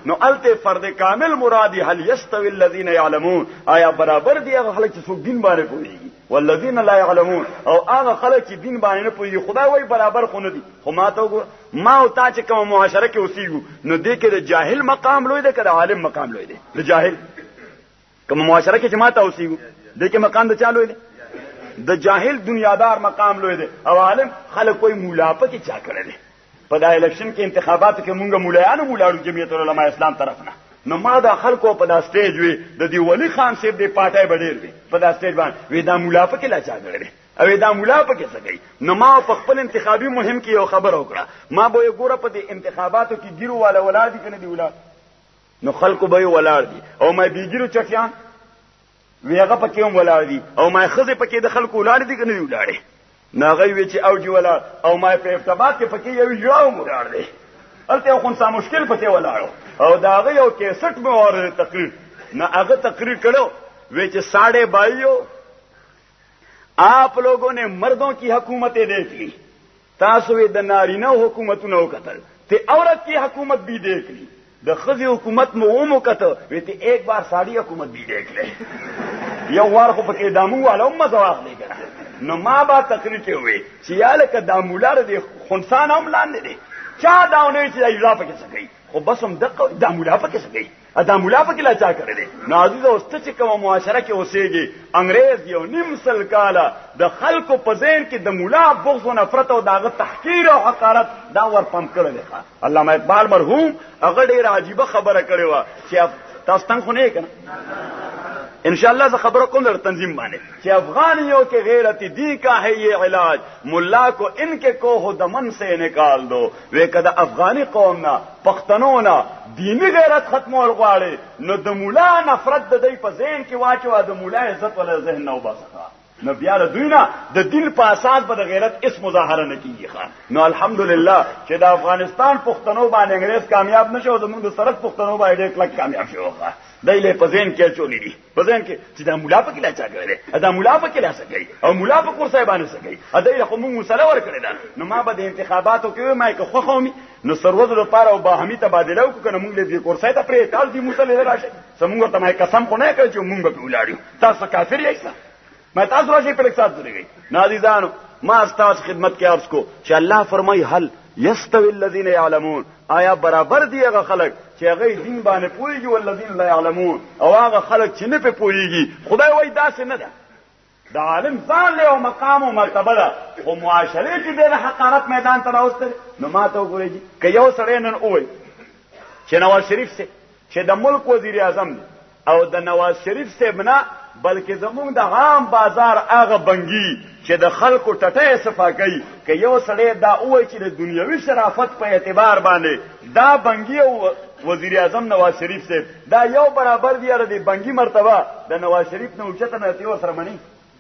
نو الته فرد کامل مرادی هل یستوی الذین یعلمون آیا برابر دی هغه خلک چې څوک دین باندې پوهیږي والذین لا یعلمون او هغه خلک چې دین باندې نه پوهیږي خدای وایي برابر خو نه دي خو ما ته وګوره ما او تا چې کوم معاشره کې اوسېږو نو دې کې د جاهل مقام لوی دی که د عالم مقام لوی دی د جاهل کوم معاشره کې چې ما ته اوسېږو دې کې مقام د چا لوی دی د جاهل دنیادار مقام لوی دی او عالم خلک کوئی مولا پکې چا کړی دی په دا الیکشن کې انتخاباتو کې مونږ مولایانو مولاړو جمعیت العلماء اسلام طرف نه نو ما دا خلکو په دا سټیج وي د دې ولی خان صاحب دی پاټای بډیر وي په دا سټیج باندې وی دا مولا پکې لا چا کړی او دا مولا پکې څه کوي نو ما په خپل انتخابي مهم کې یو خبر وکړه ما به ګوره په دې انتخاباتو کې ګیرو والا ولادي کنه دی ولاد نو خلکو به ولاړ دي او ما بیګیرو چټیان وی هغه پکې هم ولاړ دي او ما خزه پکې د خلکو ولاړ دي کنه دی ولاړ ناغي وی چې او جی ولا او ما په افتبات کې پکې یو جوړاو مولار دی الته خو څه مشکل پکې ولاړو او داغه یو کیسټ مې اور تقریر نه هغه تقریر کړو وی چې ساڑھے بھائیو آپ لوگوں نے مردوں کی حکومتیں دیکھ لی تاسو د نارینه حکومتونو وکتل ته عورت کی حکومت بھی دیکھ لی د خزي حکومت مو ومو کته وی ته ایک بار ساڑی حکومت بھی دیکھ لے یو وار خو پکې دامو والا هم مزواق لګا نو ما با تقریر کې وې چې یاله ک دامولار دي خنسان هم لاندې دي چا داونه چې اجازه پکې سګي خو بس هم دغه دامولا پکې سګي ا دامولا پکې لا چا کړی دي نو عزیز او ست چې کوم معاشره کې اوسېږي انګريز یو نیم سل کاله د خلکو په ذهن کې د مولا بغض او نفرت او داغه تحقیر او حقارت دا ور پم کړی دی علامه اقبال مرحوم هغه ډېر عجیب خبره کړې و چې تاسو څنګه خو نه کنه انشاءاللہ سے خبروں کو در تنظیم بانے کہ افغانیوں کے غیرت دی کا ہے یہ علاج ملا کو ان کے کوہ دمن سے نکال دو وے کدا افغانی قوم نا پختنوں نا دینی غیرت ختم الغواڑے نو د مولا نفرت د دی په ذهن کې واچو د مولا عزت ولا ذهن نو باسخه نو بیا له دوی نه د دین په اساس به د غیرت اس مظاهره نه کیږي نو الحمدلله چې د افغانستان پښتنو باندې انګريز کامیاب نشو زموږ د سرک پښتنو باندې ډېر کلک کامیاب شوخه دایله په ذهن کې چولې دي په ذهن کې چې دا مولا په کې لا چا کړی دا مولا په کې لا سګي او مولا په کور صاحبانه سګي ا دایله خو موږ مسله ور کړی دا نو ما به د انتخاباتو کې ما کې خو خومي نو سروز لپاره او باهمي تبادله وکړو موږ له دې کور صاحب ته پرې تال دي مسله راشه سمونږ ته ما قسم خو نه کړ چې موږ به ولاړو تاسو کافر یې میں تاثر راشی پر ایک ساتھ دے گئی نازیزانو ما استاذ خدمت کے عرض کو کہ اللہ فرمائی حل یستوی الذین یعلمون آیا برابر دی هغه خلق چې هغه دین باندې پوهیږي والذین لا یعلمون او هغه خلق چې نه په پوهیږي خدای وای داسې نه ده دا عالم ځان له مقام او مرتبه ده او معاشره کې د حقارت میدان ته راوستل نو ما ته وګورئ که یو سړی نن وای چې نواز شریف سے چې د ملک وزیر اعظم او د نواز شریف سے بنا بلکې زمونږ د عام بازار هغه بنګي چې د خلکو ټټه صفا کوي که یو سړی دا وایي چې د دنیوي شرافت په اعتبار باندې دا بنګي او وزیر اعظم نواز شریف صاحب دا یو برابر دی د بنګي مرتبه د نواز شریف نه اوچته نه دی ورسره مني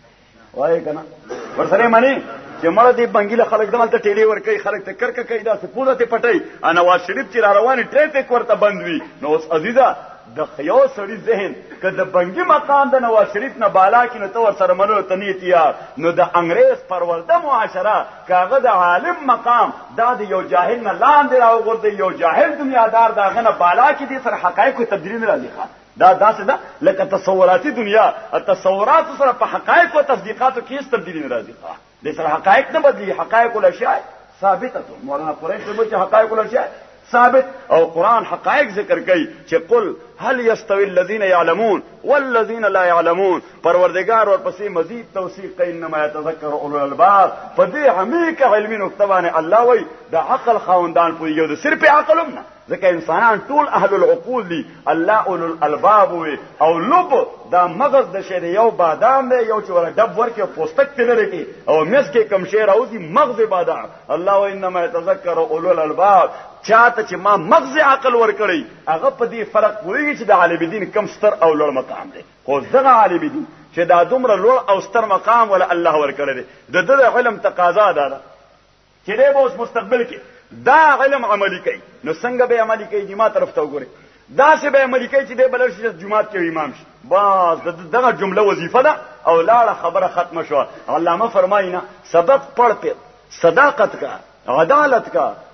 وایي کنه ورسره مني چې مړه دی بنګي له خلک دمالته ټیلی ور کوي خلک ته کرکه کوي دا څه پوره ته پټي نواز شریف چې را رواني ټریفیک ورته بند وي نو اوس عزیزه د یو سړي ذهن که د بنګي مقام د نواز شریف نه بالا کې نو ته ورسره منلو ته نه تیار نو د انګریز پرورده معاشره کاغه د عالم مقام دا د یو جاهل نه لاندې راوغورځي یو جاهل دنیادار داغه نه بالا کې دي سره حقایق تبدیلی نه راځي دا داسې ده لکه تصوراتي دنیا التصورات سره په حقایق او تصدیقاتو کې هیڅ تبدیلی نه راځي د سره حقایق نه بدلی حقایق الاشیاء ثابته مولانا قریش به چې حقایق الاشیاء ثابت او قرآن حقائق ذکر کئی چې قل هل يستوي الذين يعلمون والذين لا يعلمون پروردگار اور پسې مزید توثیق کئی انما يتذكر اولو الالباب پدې عمیق علمي نقطه باندې الله وای د عقل خاوندان پویږي د صرف عقلم نه ځکه انسانان ټول اهل العقول دي الله اولو الالباب وي او لب دا مغز د شی یو بادام دی یو چې ور ډب ورکه پوستک تلری کی او مس کې کم شی راوځي مغز بادام الله وای انما يتذكر اولو الالباب چاته چې ما مغز عقل ور کړی هغه په دې فرق وایي چې د عالم دین کم ستر او لوړ مقام دی خو ځکه عالم دین چې دا دومره لوړ او ستر مقام ولا الله ور کړی دی د دې علم تقاضا ده چې دې به اوس مستقبل کې دا علم عملی کوي نو څنګه به عملی کوي جما طرف ته وګورئ دا څه به عملی کوي چې دې بلل شي جمعات کې امام شي بس دغه جمله وظیفه ده او لاړه خبره ختمه شو علامه فرمایي نه سبق پڑھ پہ صداقت کا عدالت کا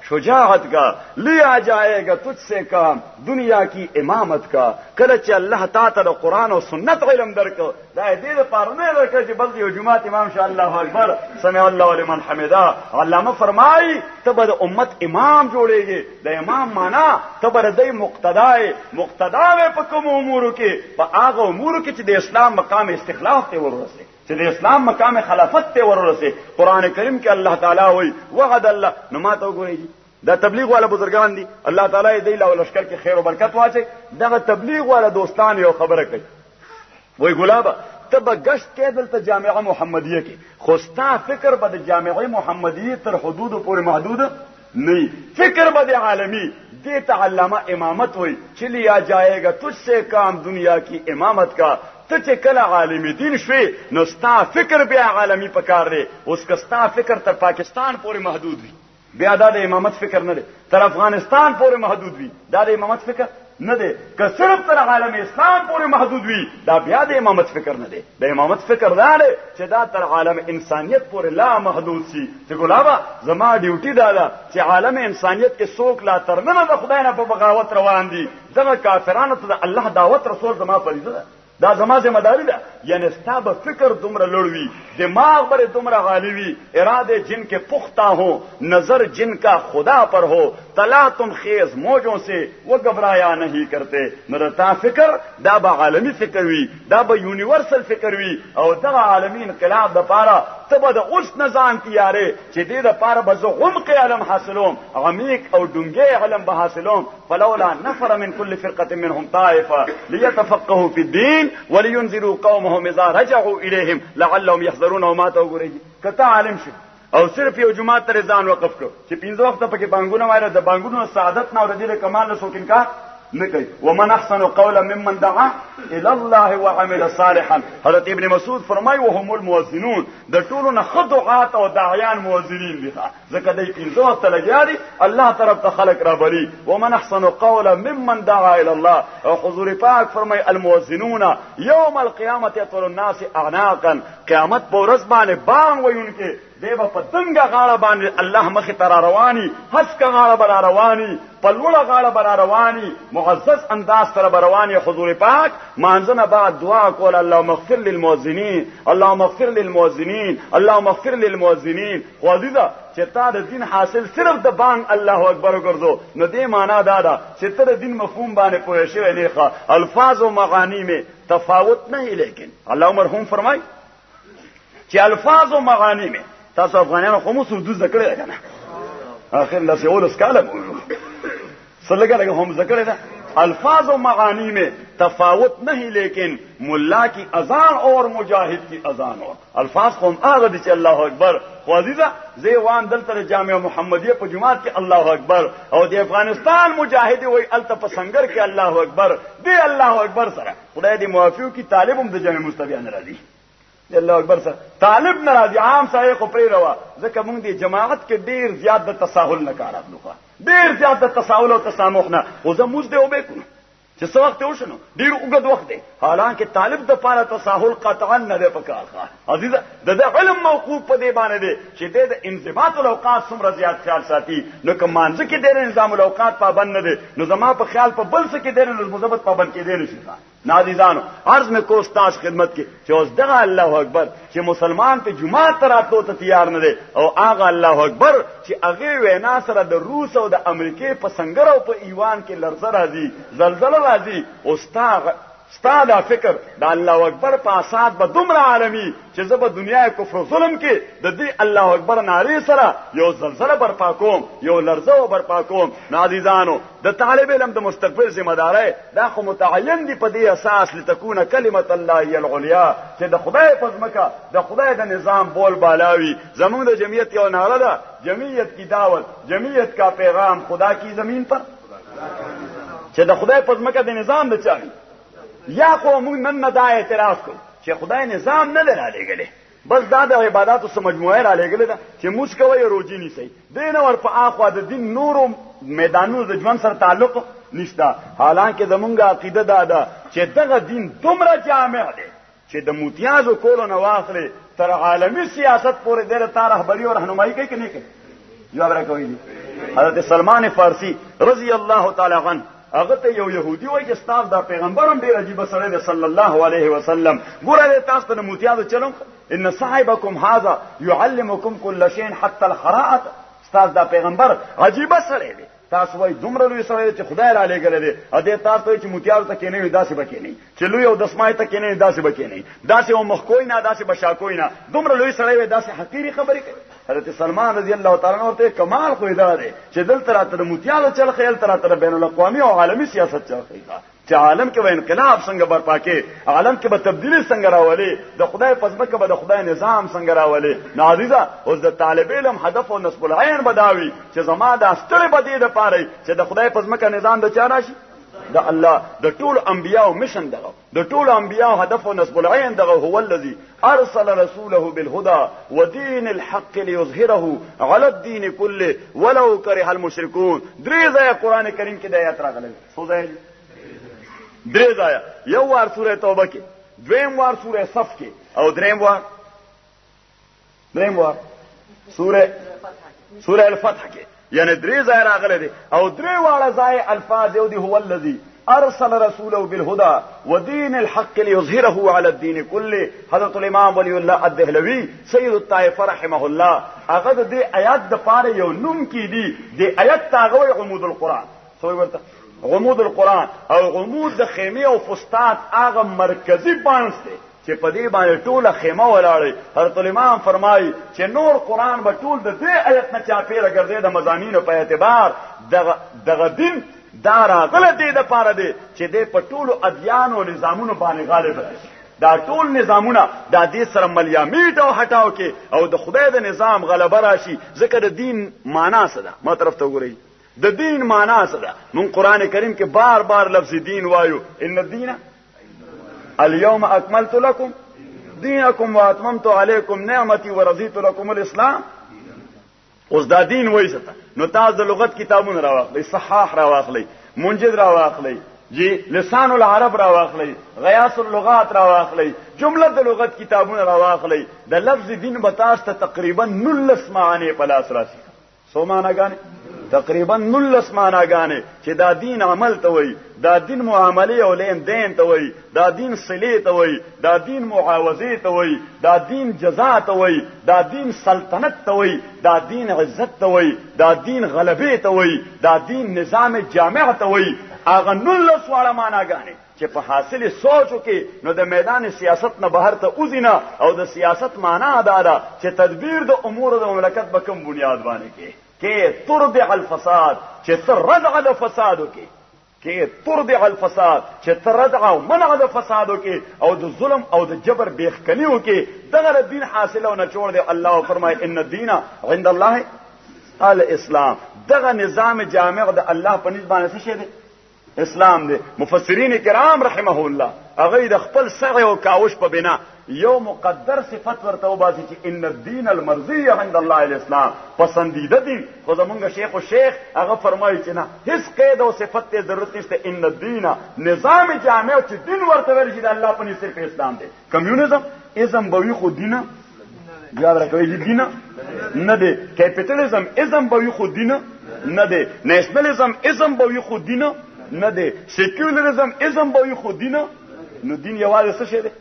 شجاعت کا لیا جائے گا تجھ سے کام دنیا کی امامت کا کله چې الله تعالی د قران او سنت علم درکو دا دې لپاره نه درکو چې بلکې جمعه امام شاء الله اکبر سمع الله لمن حمدا علامه فرمایي ته به د امت امام جوړېږي د امام معنا ته به د مقتدای مقتدا په کوم امور کې په هغه امور کې چې د اسلام مقام استخلاف ته ورسي چې د اسلام مقام خلافت ته ورسي قران کریم کې الله تعالی وایي وعد الله نو ما ته وګورئ دا تبلیغ والا بزرگان دي الله تعالی دې له لشکر کې خیر او برکت واچي دا تبلیغ والا دوستان یو خبره کوي وای ګلابه تب گشت کې دلته جامعه محمدیه کې خوستا فکر به د جامعه محمدیه تر حدود پورې محدود نه فکر به د عالمی دې ته علامه امامت وای چې لیا جائے گا تجھ سے کام دنیا کی امامت کا ته چې کله عالم دین شوي نو ستا فکر بیا عالمی پکار دی اوس که ستا فکر تر پاکستان پورې محدود وي بیا دا د امامت فکر نه دی تر افغانستان پورې محدود وي دا د امامت فکر نه دی که صرف تر عالم اسلام پورې محدود وي دا بیا د امامت فکر نه دی د امامت فکر دا دی چې دا تر عالم انسانیت پورې لا محدود شي چې ګلابه زما ډیوټي دا ده چې عالم انسانیت کې څوک لا ترننه د خدای نه په بغاوت روان دي دغه کافرانو ته د الله دعوت رسول زما فریضه ده دا زما ذمہ داری ده یعنی ستا به فکر دومره لوړوي دماغ بر دومره غالي وي اراده جن کے پختہ ہو نظر جن کا خدا پر ہو تلا تم خیز موجوں سے وہ گھبرایا نہیں کرتے مرتا فکر دا به عالمی فکر وي دا به یونیورسل فکر وي او دا عالمی انقلاب د پاره تبه د اوس نظام تیارې چې دې د پاره به زه عمق علم حاصلوم عمیق او ډونګې علم به حاصلوم فلولا نفر من كل فرقه منهم طائفه ليتفقهوا في الدين ولينذروا قومهم اذا رجعوا اليهم لعلهم يحذرون وما توغري کته عالم شي او صرف یو جماعت ته ځان وقف کړ چې پنځه وخت پکې بانګونه وایره د بانګونو سعادت نه ورته د کمال نه سوکین کا نه کوي ومن احسن قولا ممن دعا الى الله وعمل صالحا حضرت ابن مسعود فرمایي وهم المؤذنون د ټولو نه خدعات او داعیان مؤذنین دي ځکه دای پنځه وخت لګیاري الله طرف ته خلق را بلی ومن احسن قولا ممن دعا الى الله او حضور پاک فرمایي المؤذنون يوم القيامه يطول الناس اعناقا قیامت په ورځ باندې بان وایونکي دیو په دنګه غاړه باندې الله مخ تر رواني حسکه غاړه بر رواني پلوړه غاړه بر رواني معزز انداز تر رواني حضور پاک مانځنه بعد دعا کول اللهم اغفر للمؤذنين اللهم اغفر للمؤذنين اللهم اغفر للمؤذنين وذا چې تا د دین حاصل صرف د بان الله اکبر ګرځو نو دې معنا دا ده چې تر دین مفهوم باندې پوه شوی نه ښه الفاظ او معانی میں تفاوت نہیں لیکن الله مرحوم فرمای چې الفاظ او معانی میں تاسو افغانانو خمس اردو ذکر دی کنه اخر لا سیول اسکاله سلګه لګه هم ذکر دی الفاظ و معانی میں تفاوت نہیں لیکن ملا کی اذان اور مجاہد کی اذان اور الفاظ قوم آغد چ اللہ اکبر خوازیزہ زیوان دلتر جامعہ محمدیہ په جماعت کې الله اکبر او د افغانستان مجاهد وای الته پسنګر کې الله اکبر دی الله اکبر سره خدای دې موافقو کی طالبم د جامع مستبیان راضی الله اکبر سره طالب ناراضي عام سایه خو پری روا ځکه موږ د جماعت کې ډیر زیات د تساهل نه کار اخلو ډیر زیات د تساهل او تسامح نه او زموږ دی او به کو چې څو وخت وشنو ډیر وګد وخت دی حالانکه طالب د پاره تساهل قطعا نه دی پکاره عزیز د علم موقوف په دی باندې دی چې د انضباط الاوقات څومره زیات خیال ساتي نو کمانځ کې د نظام الاوقات پابند نه دی نو زما په خیال په بل څه کې د مثبت پابند کې دی نشي نازیزانو عرض میں کو استاد خدمت کی چې اوس دغه الله اکبر چې مسلمان په جمعه تراتلو ته تیار نه دی او هغه الله اکبر چې هغه وینا سره د روس او د امریکای په سنگر او په ایوان کې لرزه راځي زلزلہ راځي استاد استاد فکر د الله اکبر په اساس به دومره عالمي چې زب دنیا کفر او ظلم کې د دې الله اکبر ناری سره یو زلزلہ برپا کوم یو لرزه برپا کوم نازیزانو د طالب علم د مستقبل ذمہ داري دا خو متعین دي په دې اساس لتكون کلمت الله هي العليا چې د خدای په ځمکه د خدای د نظام بول بالاوي زموږ د جمعیت یو ناره ده جمعیت کی دعوت جمعیت کا پیغام خدا کی زمین پر چې د خدای په ځمکه د نظام د چاري یا قوم نن نه دا اعتراض کوي چې خدای نظام نه لرالېګلې بس دا د عبادتو سم مجموعه را لېګلې ده چې موږ کوي روزي نیسي دین ور په اخوا د دین نورو میدانونو د ژوند سره تعلق نشته حالانکه زمونږه عقیده دا ده چې دغه دین دومره جامع دی چې د موتیازو کولو نه واخلې تر عالمي سیاست پورې ډېر تا رهبری او راهنمایي کوي کني کوي جواب راکوي حضرت سلمان فارسی رضی الله تعالی عنہ هغه ته یو يهودي وایي چې استاد دا پیغمبرم ډیر عجیب سره دی صلی الله علیه وسلم ګوره تاسو ته موتیانو چلم ان صاحبکم هذا يعلمكم كل شيء حتى القراءه استاد دا پیغمبر عجیب سره دی تاسو وای دومره لوی سره چې خدای را لګره دی ا دې تاسو چې موتیانو ته کینې داسې بکینې چې لوی او دسمای ته کینې داسې بکینې داسې او مخ کوی نه داسې بشا کوی نه دومره لوی سره داسې حقيري خبرې کوي حضرت سلمان رضی الله تعالی عنہ ته کمال خو دا دی چې دل تر تر موتیانو چل خیال تر تر بین الاقوامی او عالمی سیاست چل خیال چې عالم کې به انقلاب څنګه برپا کې عالم کې به تبدیلی څنګه راولي د خدای پزما کې به د خدای نظام څنګه راولي نازیزه اوس د طالب علم هدف او نصب العين بداوي چې زما د استړې بدی د پاره چې د خدای پزما کې نظام د چا راشي د الله د ټول انبیاء مشن دغه د ټول انبیاء هدف او نصب العين دغه هو الذي ارسل رسوله بالهدى ودين الحق ليظهره على الدين كله ولو كره المشركون درې ځای قران کریم کې د آیات راغلي څو ځای درې ځای یو وار سوره توبه کې دویم وار سوره صف کې او دریم وار دریم وار سوره سوره الفتح کې یعنی درې ځای راغلي دي او درې واړه ځای الفاظ یو دي هو الذي ارسل رسوله بالهدى ودين الحق ليظهره على الدين كله حضرت الامام ولي الله الدهلوي سيد الطائفه رحمه الله هغه د آیات د پاره یو نوم کې دي د آیات تاغوي عمود القران سوې ورته غمود القران او غمود د خیمه او فستاد هغه مرکزی بانس دی چې په دې باندې ټوله خیمه ولاړی حضرت الامام فرمایي چې نور قران به ټول د دې آیت نه چاپیره ګرځي د مضامینو په اعتبار دغه دغه دین دا راغله دې د پاره دی چې دې په ټولو ادیان او نظامونو باندې غالب راشي دا ټول نظامونه دا دې سره ملیامیټ او هټاو کې او د خدای د نظام غلبه راشي ځکه د دین معنا څه ده ما طرف ته وګورئ د دین معنا څه ده مون قران کریم کې بار بار لفظ دین وایو ان الدین اليوم اكملت لكم دينكم واتممت عليكم نعمتي ورضيت لكم الاسلام اوس دا دین وایي څه نو تاسو د لغت کتابونه راواخلئ صحاح راواخلئ منجد راواخلئ جی لسان العرب راواخلئ غیاث اللغات راواخلئ جمله د لغت کتابونه راواخلئ د لفظ دین بتاست تقریبا نلس معنی په لاس راشي سو معناګانې تقریبا نلس معناګانې چې دا دین عمل ته وایي دا دین معامله او لین دین ته وایي دا دین صله ته وایي دا دین معاوضه ته وایي دا دین جزاء ته وایي دا دین سلطنت ته وایي دا دین عزت ته وایي دا دین غلبه ته وایي دا دین نظام جامع ته وایي اغه نلس واړه معناګانې چې په حاصل سوچو کې نو د میدان سیاست نه بهر ته اوزینا او د سیاست معنا ادا ده چې تدبیر د امور د مملکت په کوم بنیاد باندې کې کې تربع الفساد چې تر ردع د فسادو کې کې تربع الفساد چې تر ردع او منع د فسادو کې او د ظلم او د جبر بیخکنیو کې دغه دین حاصل او نه جوړ دی الله فرمای ان الدین عند الله الاسلام دغه نظام جامع د الله په نسبت باندې څه دی اسلام دی مفسرین کرام رحمه الله هغه د خپل سعی او کاوش په بنا یو مقدر صفت ورته وباسي چې ان الدين المرضي عند الله الاسلام پسندیده دین خو زمونږ شیخ او شیخ هغه فرمایي چې نه هیڅ قید او صفت ته ضرورت نشته ان الدين نظام جامع چې دین ورته ورشي د الله په نسبت اسلام دی کمیونیزم ازم بوي خو دینه یاد راکوي چې دینه نه دی کیپټالیزم ازم بوي خو دینه نه دی نېشنلزم ازم بوي خو دینه نه دی سیکولرزم ازم بوي خو دینه نو دین یوازې څه شی دی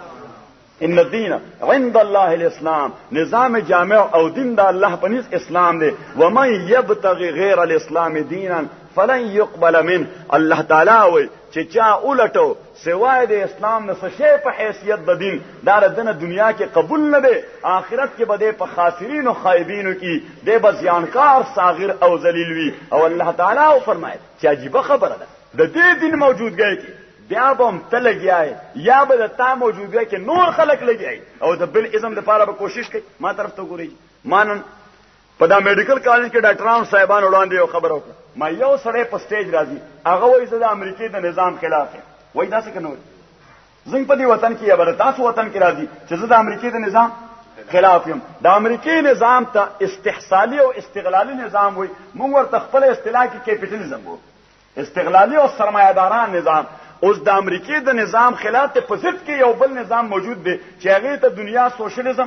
ان الدين عند الله الاسلام نظام جامع او دین د الله په نس اسلام دی ومن يبتغي غیر الاسلام دینا فلن يقبل منه الله تعالی وي چې چا الټو سوای د اسلام نه څه شی په حیثیت د دین دا د دنیا کې قبول نه دی آخرت کې بده په خاسرین او خائبین کې د بزیانکار صاغر او ذلیل وي او الله تعالی فرمایي چې عجیب خبره ده د دې دین موجودګۍ کې بیا به هم ته لګیای یا به د تا موجودګۍ کې نور خلک لګیای او د بل ازم لپاره به کوشش کوي ما طرف ته ګورئ مانن په دا میډیکل کالج کې ډاکټرانو صاحبان وړاندې یو خبر وکړه ما یو سړی په سټیج راځي هغه وایي زه د امریکای د نظام خلاف یم وایي داسې کنه زنګ په دې وطن کې یا بر تاسو وطن کې راځي چې زه د امریکای د نظام خلاف یم د امریکای نظام ته استحصالي او استغلالي نظام وایي موږ ورته خپل اصطلاح کې کیپټالیزم وو استغلالي او سرمایه‌داران نظام اوس د امریکای د نظام خلاف ته په ضد کې یو بل نظام موجود دی چې هغه ته دنیا سوشلیزم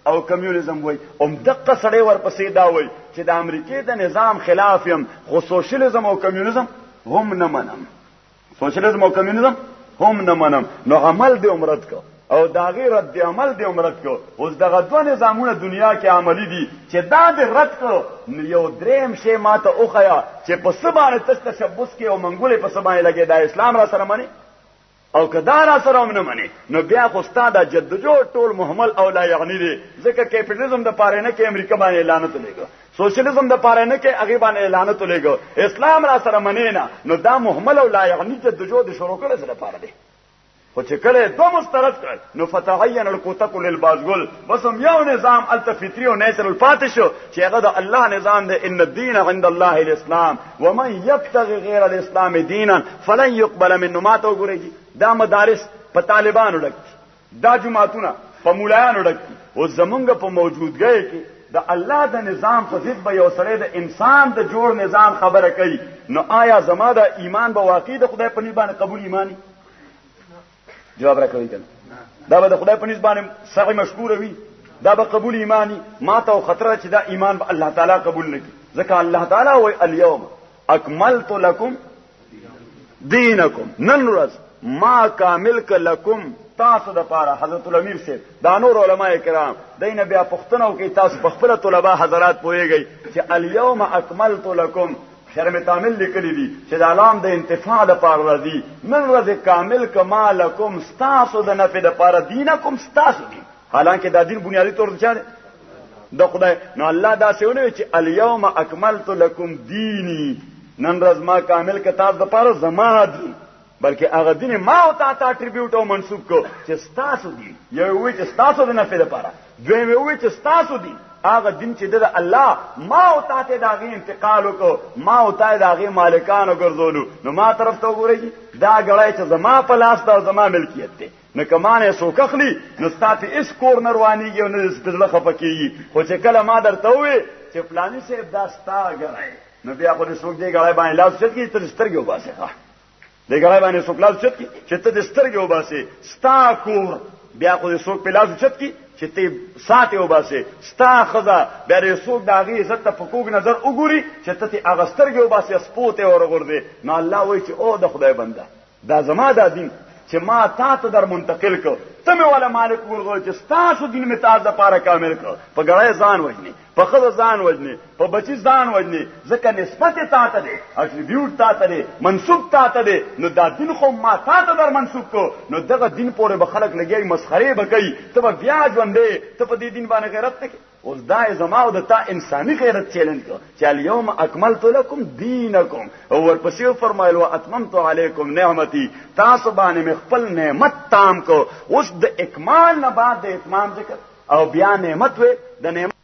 او کمیونیزم وای هم دقه سړی ورپسې دا وای چې د امریکای د نظام خلاف یم خو سوشلیزم او کمیونیزم هم نه منم سوشلیزم او کمیونیزم هم نه منم نو عمل دې عمرت کو او داغه رد عمل دې عمرت کو اوس دغه دوه نظامونه دنیا کې عملی دي چې دا دې رد کو یو دریم شی ماته اوخیا چې په سبانه تشبث کې او منګولې په سبانه لګي دا اسلام را سره مني او کدا را سره هم نه مني نو بیا خو ستاده جدوجہد ټول محمل او لا یعنی دي ځکه کیپټالیزم د پاره نه کې امریکا باندې اعلان تلېګو سوشلیزم د پاره نه کې هغه باندې اعلان تلېګو اسلام را سره مني نه نو دا محمل او لا یعنی جدوجہد شروع کړل سره پاره دي خو چې کله دوه مسترد کړ نو فتعین القوتک للبازغل بس هم یو نظام التفطری او نیچرل پاتې شو چې هغه د الله نظام دی ان الدین عند الله الاسلام ومن يبتغي غیر الاسلام دینا فلن يقبل منه ما ته وګورئ دا مدارس په طالبانو ډک دا جماعتونه په مولایانو ډک او زمونږ په موجودګۍ کې د الله د نظام په ضد به یو سره د انسان د جوړ نظام خبره کوي نو آیا زما د ایمان به واقعي د خدای په نسبت قبول ایمانی جواب راکوي کنه دا به د خدای په نسبت باندې صحیح مشکور وي دا به قبول ایمانی ما ته خطر چې دا ایمان به الله تعالی قبول نکړي ځکه الله تعالی وای الیوم اکملت لکم دینکم نن ورځ ما کامل ک لکم تاسو د پاره حضرت الامیر سے دا نور علماء کرام دینه بیا پښتنو کې تاسو په خپل طلبه حضرات پوهیږئ چې الیوم اکملت لکم شرم تعمیل لیکلی دي چې د علام د انتفاع د پاره راځي من ورځ کامل کما لکم تاسو د نفع د پاره دینکم تاسو دي حالانکه دا دین بنیادی طور څه د خدای نو الله دا څه ونه چې الیوم اکملت لکم دینی نن ورځ ما کامل ک تاسو د پاره زما دي بلکې هغه دین ما او تا ته اټریبیوټ او منسوب کو چې تاسو دي یو وی چې تاسو د نفع لپاره دوی وی چې تاسو دي هغه دین چې د الله ما او تا ته داغي انتقال وکړو ما او تا داغي مالکانو ګرځولو نو ما طرف ته وګورئ دا غړای چې زما په لاس دا زما ملکیت دی نو کمانه سوکخلی نو ستاسو اس کور نروانیږي او نه ستاسو خپکیږي خو چې کله ما درته وې چې پلاني سه دا ستا غړای نو بیا خو دې څوک دی غړای باندې لاس چې کی تر سترګو باسه د غړای باندې څوک لاس چې کی چې ته د سترګو باسه ستا کور بیا خو دې څوک په لاس چې کی چې ته ساتي وباسه ستا خدا بیا دې څوک داغي عزت په کوګ نظر وګوري چې ته اغسترګي وباسه سپوته ورغورځي نو الله وایي چې او د خدای بنده دا زما د دین چې ما تا ته در منتقل کو ته مې ولا مالک ورغول چې تاسو دین می تاسو د پاره کامل کو په غړای ځان وجني په خود ځان وجني په بچی ځان وجني ځکه نسبت تا ته دي اټریبیوټ تا ته دي منسوب تا ته دي نو دا دین خو ما تا ته در منسوب کو نو دغه دین پورې به خلک لګي مسخره به کوي ته به بیا ژوندې ته په دې دین باندې غیرت نه اوس دا زما او د تا انساني غیرت چیلنج کو چې اليوم اکملت لكم دینکم او ورپسې فرمایل وا اتممت علیکم نعمتي تاسو باندې مې خپل نعمت تام کو اوس د اکمال نه بعد د اتمام ذکر او بیا نعمت وې د نعمت